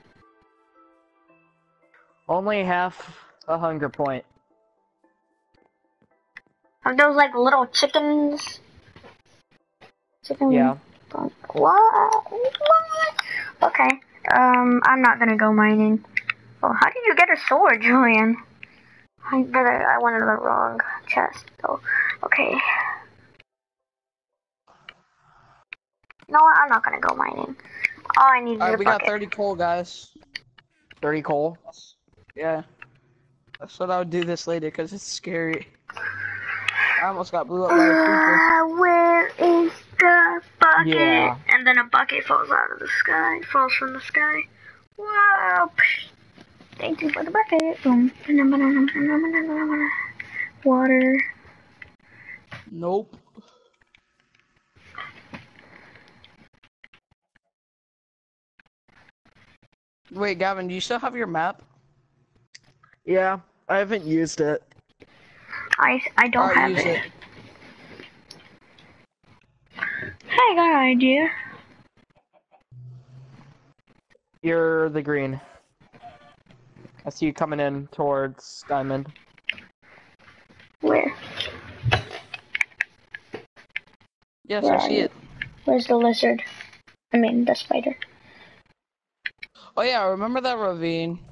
Only half a hunger point. Are those like little chickens? Chicken. Yeah. What? What? Okay. Um, I'm not gonna go mining. Oh, how did you get a sword, Julian? I better. I wanted the wrong chest. Oh, okay. No, I'm not gonna go mining. All I need is Alright, a we bucket. got thirty coal, guys. thirty coal. Yeah. That's what I would do this later, because it's scary. I almost got blew up by a creeper. Uh, where is the bucket? Yeah. And then a bucket falls out of the sky. Falls from the sky. Wow. Thank you for the bucket. Boom. Water. Nope. Wait, Gavin, do you still have your map? Yeah, I haven't used it. I, I don't Alright, have use it. it. Hey, I got an idea. You're the green. I see you coming in towards Diamond. Where? Yes, Where I are see you? it. Where's the lizard? I mean, the spider. Oh yeah, remember that ravine?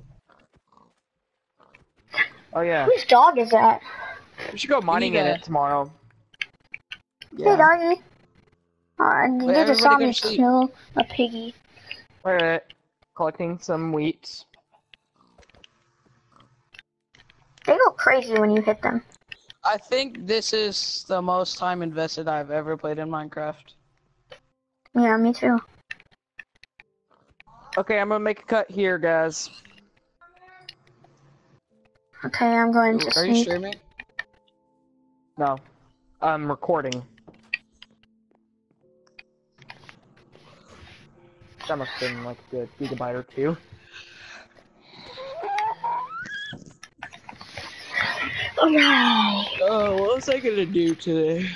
Oh yeah. Whose dog is that? We should go mining need in a- it tomorrow. Hey, Yeah. doggy. Uh, you Wait, just saw everybody go me to sleep. kill a piggy. Wait, wait. Collecting some wheat. They go crazy when you hit them. I think this is the most time invested I've ever played in Minecraft. Yeah, me too. Okay, I'm gonna make a cut here, guys. Okay, I'm going to Are you sleep. streaming? No. I'm recording. That must have been like a good gigabyte or two. Alright. Oh, what was I gonna do today?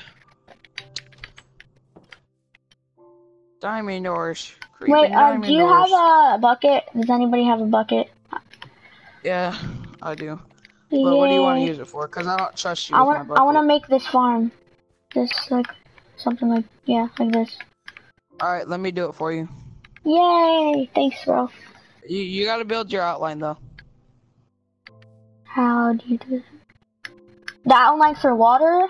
Diamond ores. Creeping Wait, uh, diamond do you ores. have a bucket? Does anybody have a bucket? Yeah, I do. But what do you want to use it for? Because I don't trust you I with want. my bucket. I want to make this farm. This like something like yeah, like this. Alright, let me do it for you. Yay! Thanks, bro. You you gotta build your outline though. How do you do this? The outline for water?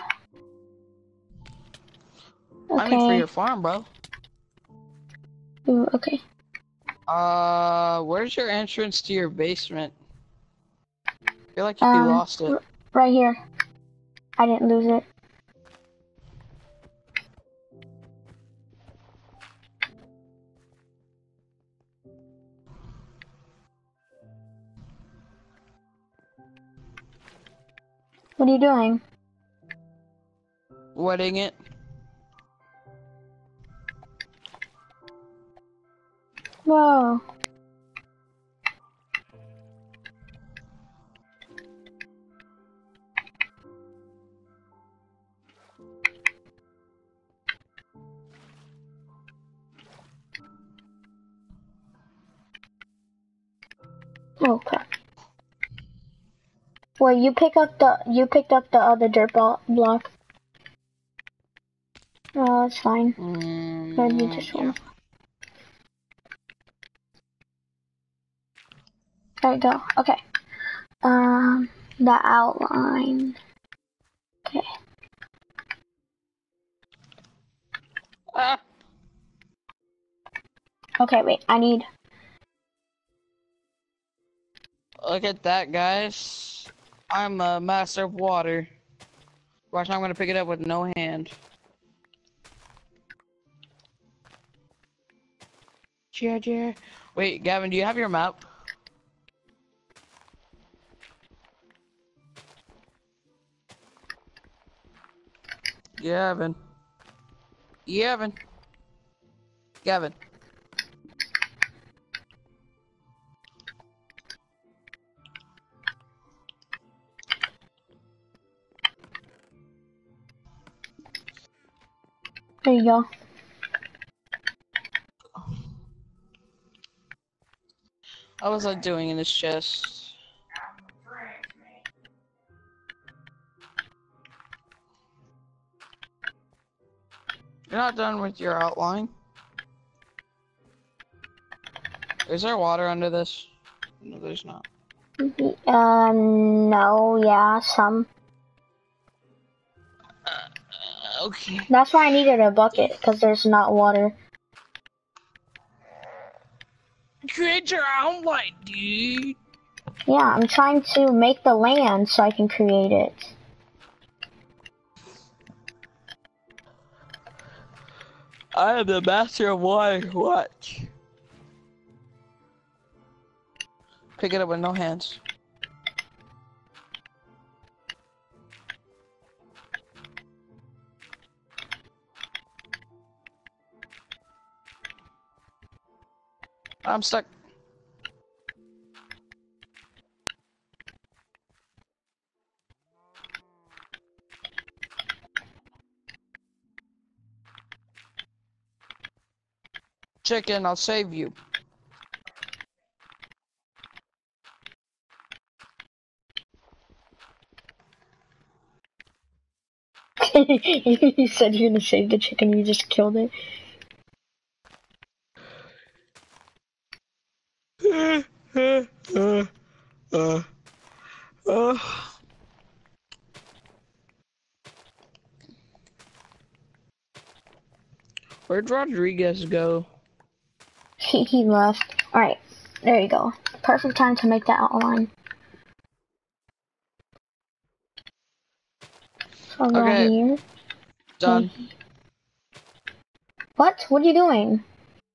Okay. I mean for your farm, bro. Ooh, okay. Uh, where's your entrance to your basement? I feel like you Um, lost it. r- right here. I didn't lose it. What are you doing? Wetting it. Whoa. Oh crap. Wait, you pick up the you picked up the other dirt blo block. Oh, it's fine. Mm, I need this yeah. one. There we go. Okay. Um, the outline. Okay. Ah, Okay, wait. I need. look at that, guys. I'm a master of water. Watch, I'm gonna pick it up with no hand. Yeah, yeah. Wait, Gavin, do you have your map? Gavin. Gavin. Gavin. There you go. What was I doing in this chest? You're not done with your outline? Is there water under this? No, there's not. Um, no, yeah, some. Uh, okay. That's why I needed a bucket, because there's not water. Create your outline, dude. Yeah, I'm trying to make the land so I can create it. I am the master of water. Watch. Pick it up with no hands. I'm stuck. Chicken, I'll save you. You said you're gonna save the chicken, you just killed it. uh, uh, uh. Where'd Rodriguez go? He, he left. Alright, there you go. Perfect time to make that outline. So I'll go Okay. here. Done. What? What are you doing?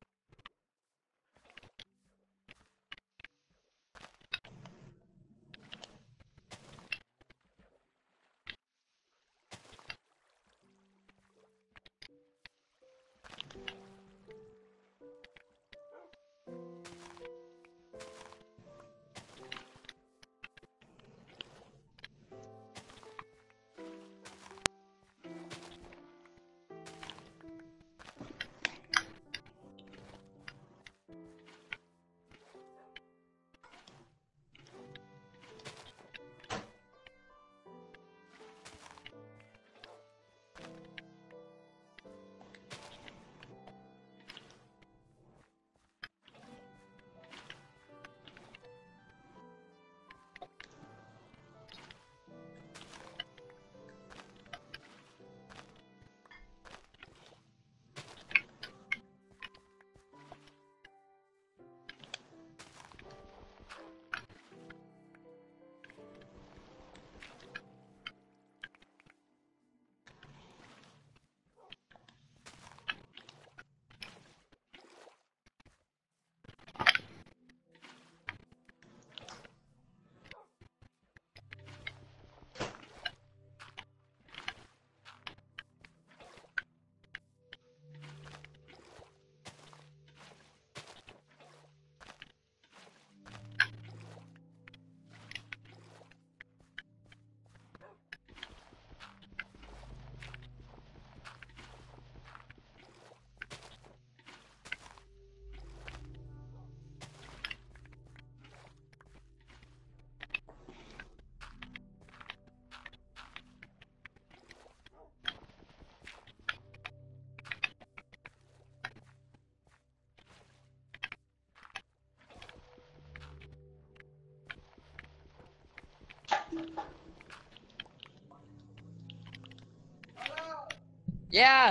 Yeah.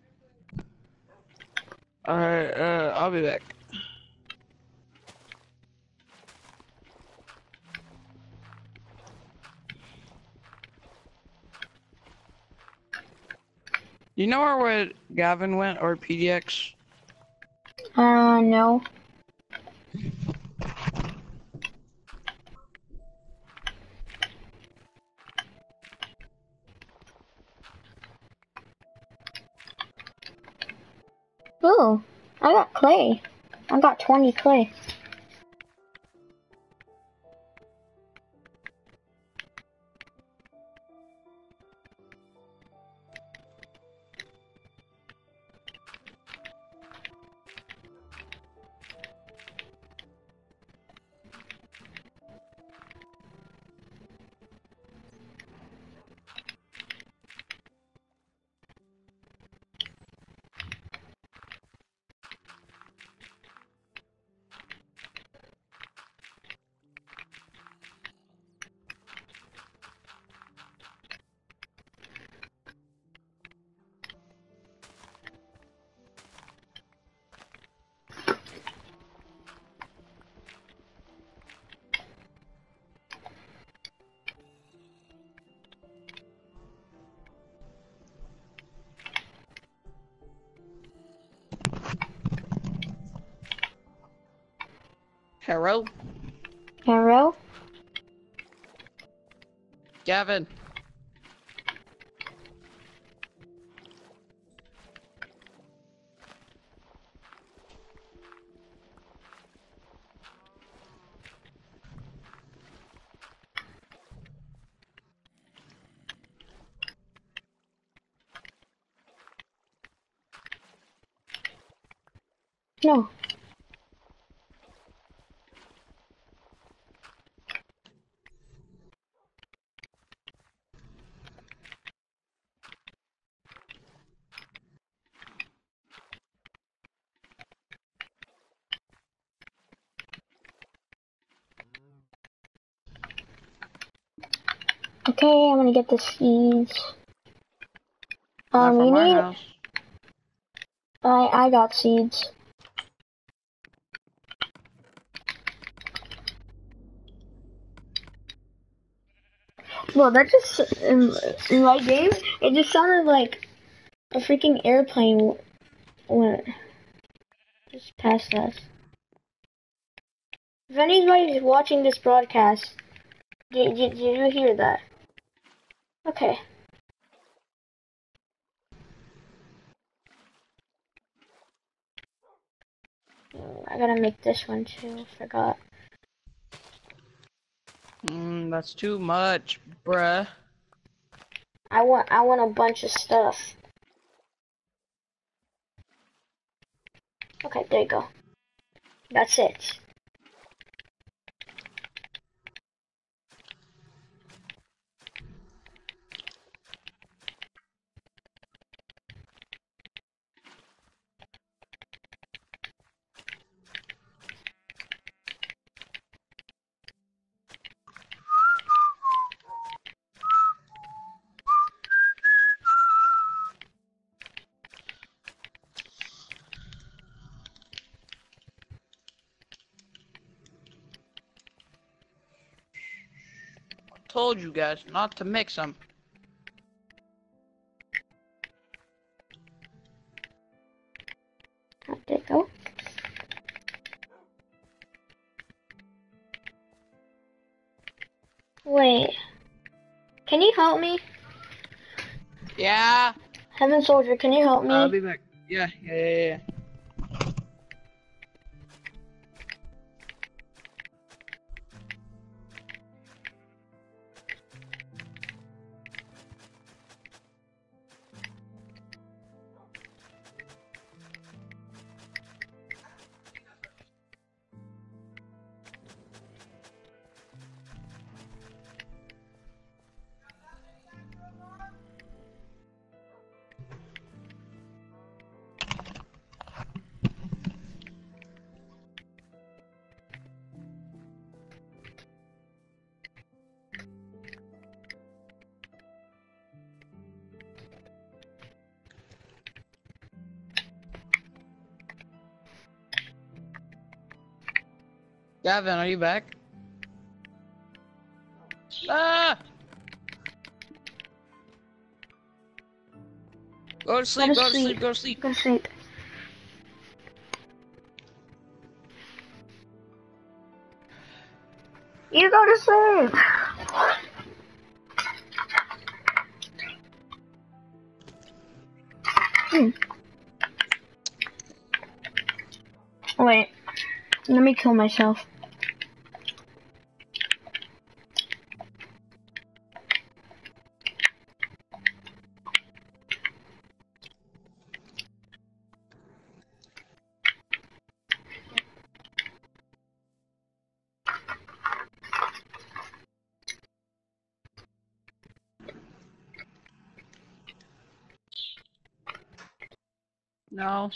Alright, uh, I'll be back. You know where, where Gavin went, or P D X? Uh, no. Ooh, I got clay. I got twenty clay. Hello? Hello? Gavin. No. Okay, I'm gonna get the seeds. Not Um, from you my need. house. I I got seeds. Well, that just in, in my game, it just sounded like a freaking airplane went just past us. If anybody's watching this broadcast, did, did, did you hear that? Okay. I gotta make this one too. Forgot. Mm, that's too much, bruh. I want I want a bunch of stuff. Okay, there you go. That's it. Told you guys not to mix them. There you go. Wait. Can you help me? Yeah. Heaven Soldier, can you help me? I'll be back. Yeah, yeah, yeah, yeah. Gavin, are you back? Ah! Go to sleep, go to sleep, go to sleep. Go to sleep. You go to sleep. Hmm. Wait, let me kill myself. No.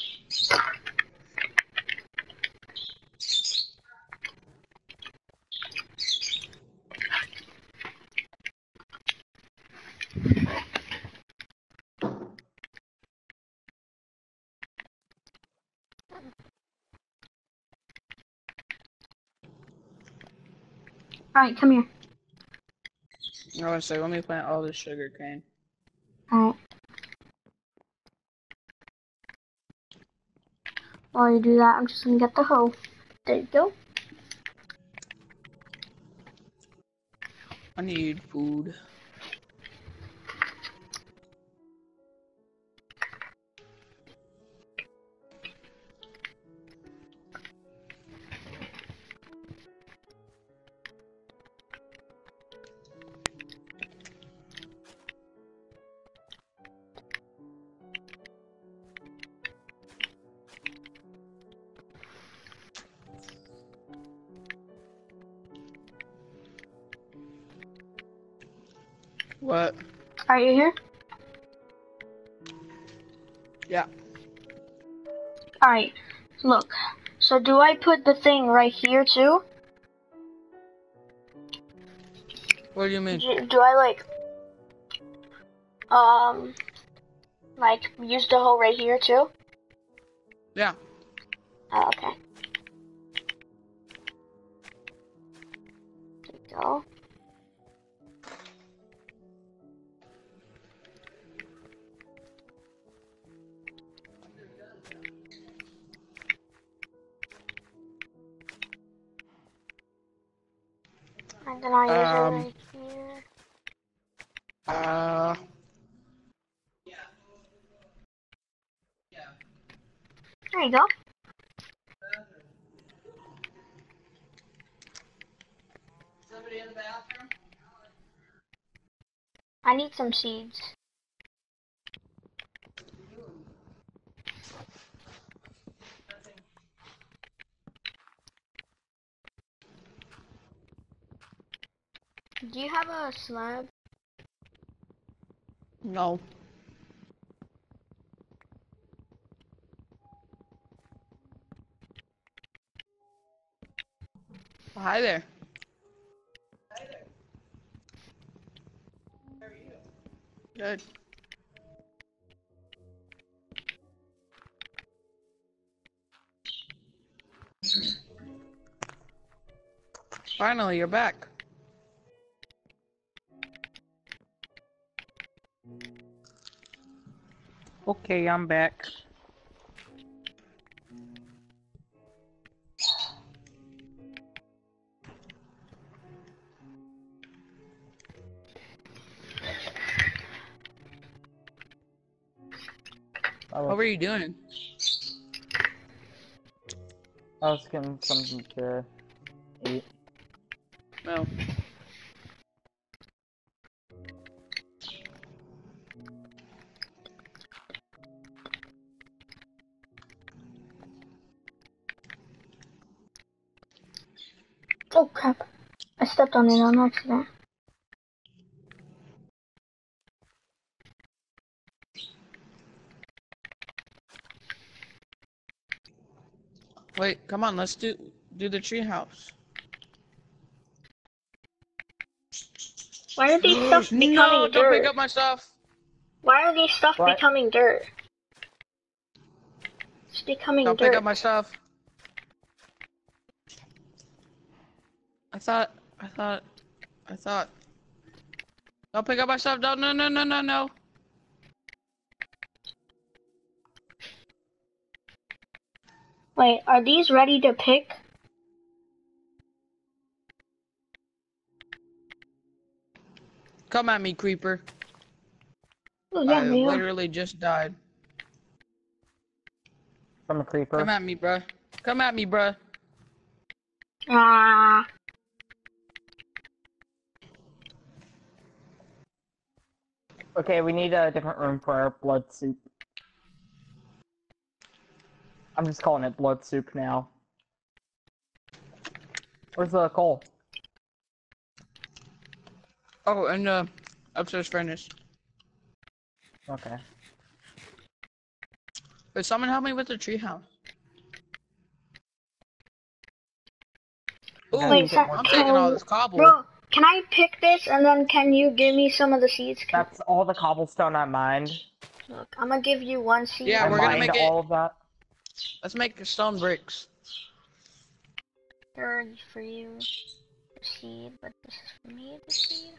Alright, come here. I was like, let me plant all this sugar cane. Alright. While you do that, I'm just gonna get the hoe. There you go. I need food. What? Are you here? Yeah. Alright, look. So do I put the thing right here too? What do you mean? Do, do I like, um, like use the hoe right here too? Yeah. Oh, okay. There you go. And then I use it Um. right here. Uh. There you go. Somebody in the bathroom? I need some seeds. Do you have a slab? No. Hi there. Hi there. How are you? Good. Finally, you're back. Okay, I'm back. I What was, were you doing? I was getting something to eat. No. Oh crap. I stepped on it on accident. Wait, come on, let's do do the treehouse. Why are these stuff No, becoming don't pick dirt? up my stuff. Why are these stuff What? becoming dirt? It's becoming Don't pick dirt. up my stuff. I thought, I thought, I thought. Don't pick up my stuff. Don't, no, no, no, no, no. Wait, are these ready to pick? Come at me, creeper. Oh yeah, I they are. literally just died. From a creeper. Come at me, bruh. Come at me, bruh. Ah. Okay, we need a different room for our blood soup. I'm just calling it blood soup now. Where's the coal? Oh, and the upstairs furnace. Okay. Could someone help me with the treehouse? Ooh, Okay, Wait, so, I'm taking all this cobble. bro, can I pick this and then can you give me some of the seeds? That's all the cobblestone I mined. Look, I'm gonna give you one seed. Yeah, I we're gonna mined make it- all of that. Let's make stone bricks. Third for you, the seed, but this is for me, the seed.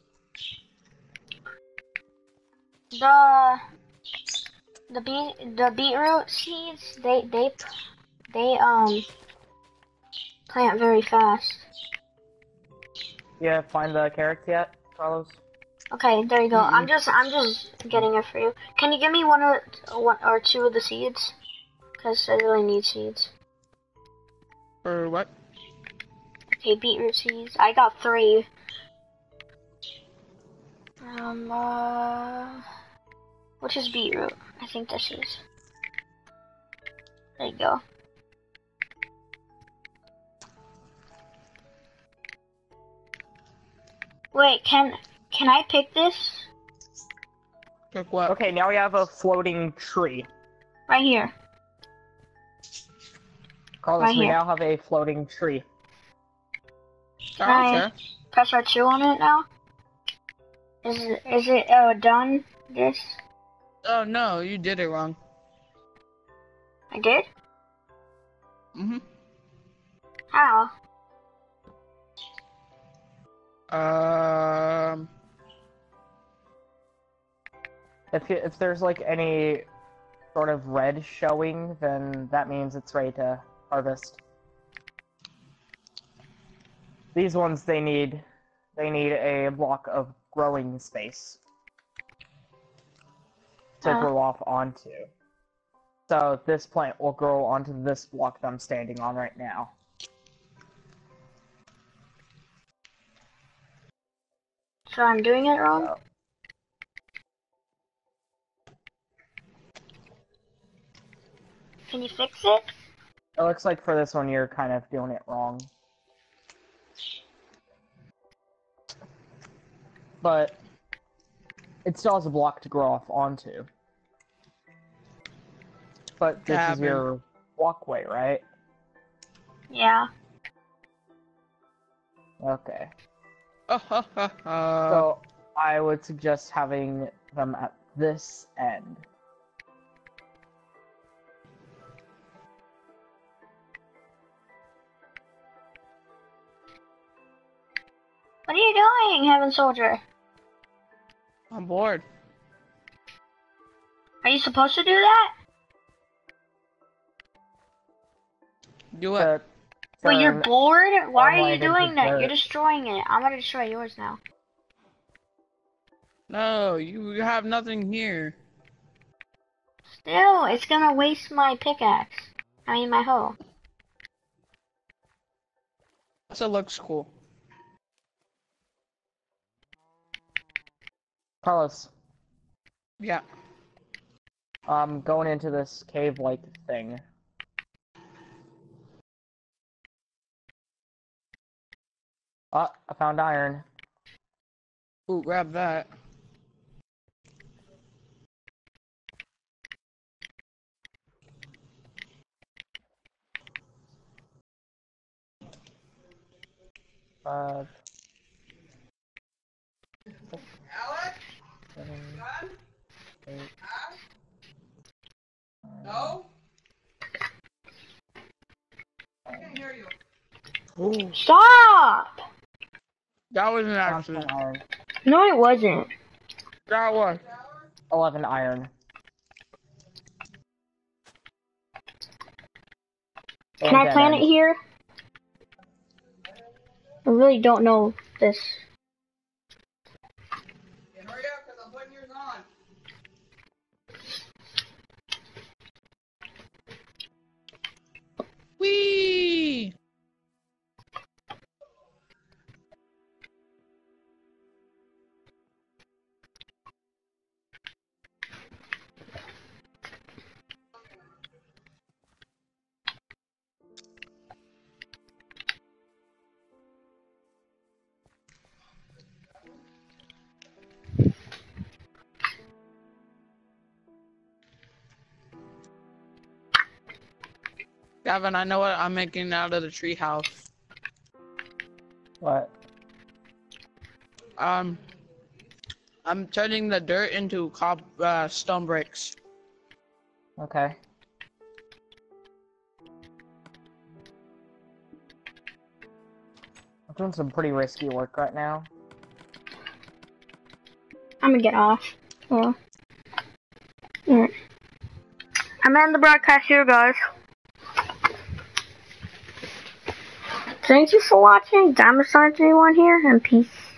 The the beet the beetroot seeds, they they they um plant very fast. Yeah, find the carrots yet, Carlos? Okay, there you go. Mm-mm. I'm just I'm just getting it for you. Can you give me one or one or two of the seeds? Cause I really need seeds. For what? Okay, beetroot seeds. I got three. Um, uh, which is beetroot? I think this is. There you go. Wait, can can I pick this? Pick what? Okay, now we have a floating tree. Right here. Carlos, Right we here. now have a floating tree. Oh, Right. okay. Press R two on it now. Is it is it uh done? This Oh no, you did it wrong. I did. Mhm. How? Um. If you, if there's like any sort of red showing, then that means it's ready to harvest. These ones, they need they need a block of growing space to Uh. grow off onto. So this plant will grow onto this block that I'm standing on right now. So I'm doing it wrong. So, Can you fix it? it looks like for this one you're kind of doing it wrong. But it still has a block to grow off onto. But this Cabin. is your walkway, right? Yeah. Okay. Oh, ha, ha, ha. So I would suggest having them at this end. What are you doing, Heaven Soldier? I'm bored. Are you supposed to do that? Do it. To Wait, you're turn bored? Why are you farmland into doing that? You're dirt. destroying it. I'm gonna destroy yours now. No, you you have nothing here. Still, it's gonna waste my pickaxe. I mean, my hoe. So it looks cool. Carlos, Yeah. I'm going into this cave-like thing. Ah, I found iron. Ooh, grab that. Five. Alex? Seven, eight. No? I can't hear you. Ooh. Stop! That was an Found accident. some iron. No, it wasn't. That was. Eleven iron. Can I plant it here? I really don't know this. Yeah, hurry up, because I'm putting yours on. Whee! Gavin, I know what I'm making out of the treehouse. What? Um, I'm turning the dirt into cop uh, stone bricks. Okay. I'm doing some pretty risky work right now. I'm gonna get off. Yeah. Alright. I'm ending the broadcast here, guys. Thank you for watching. Diamond Science anyone here, and peace.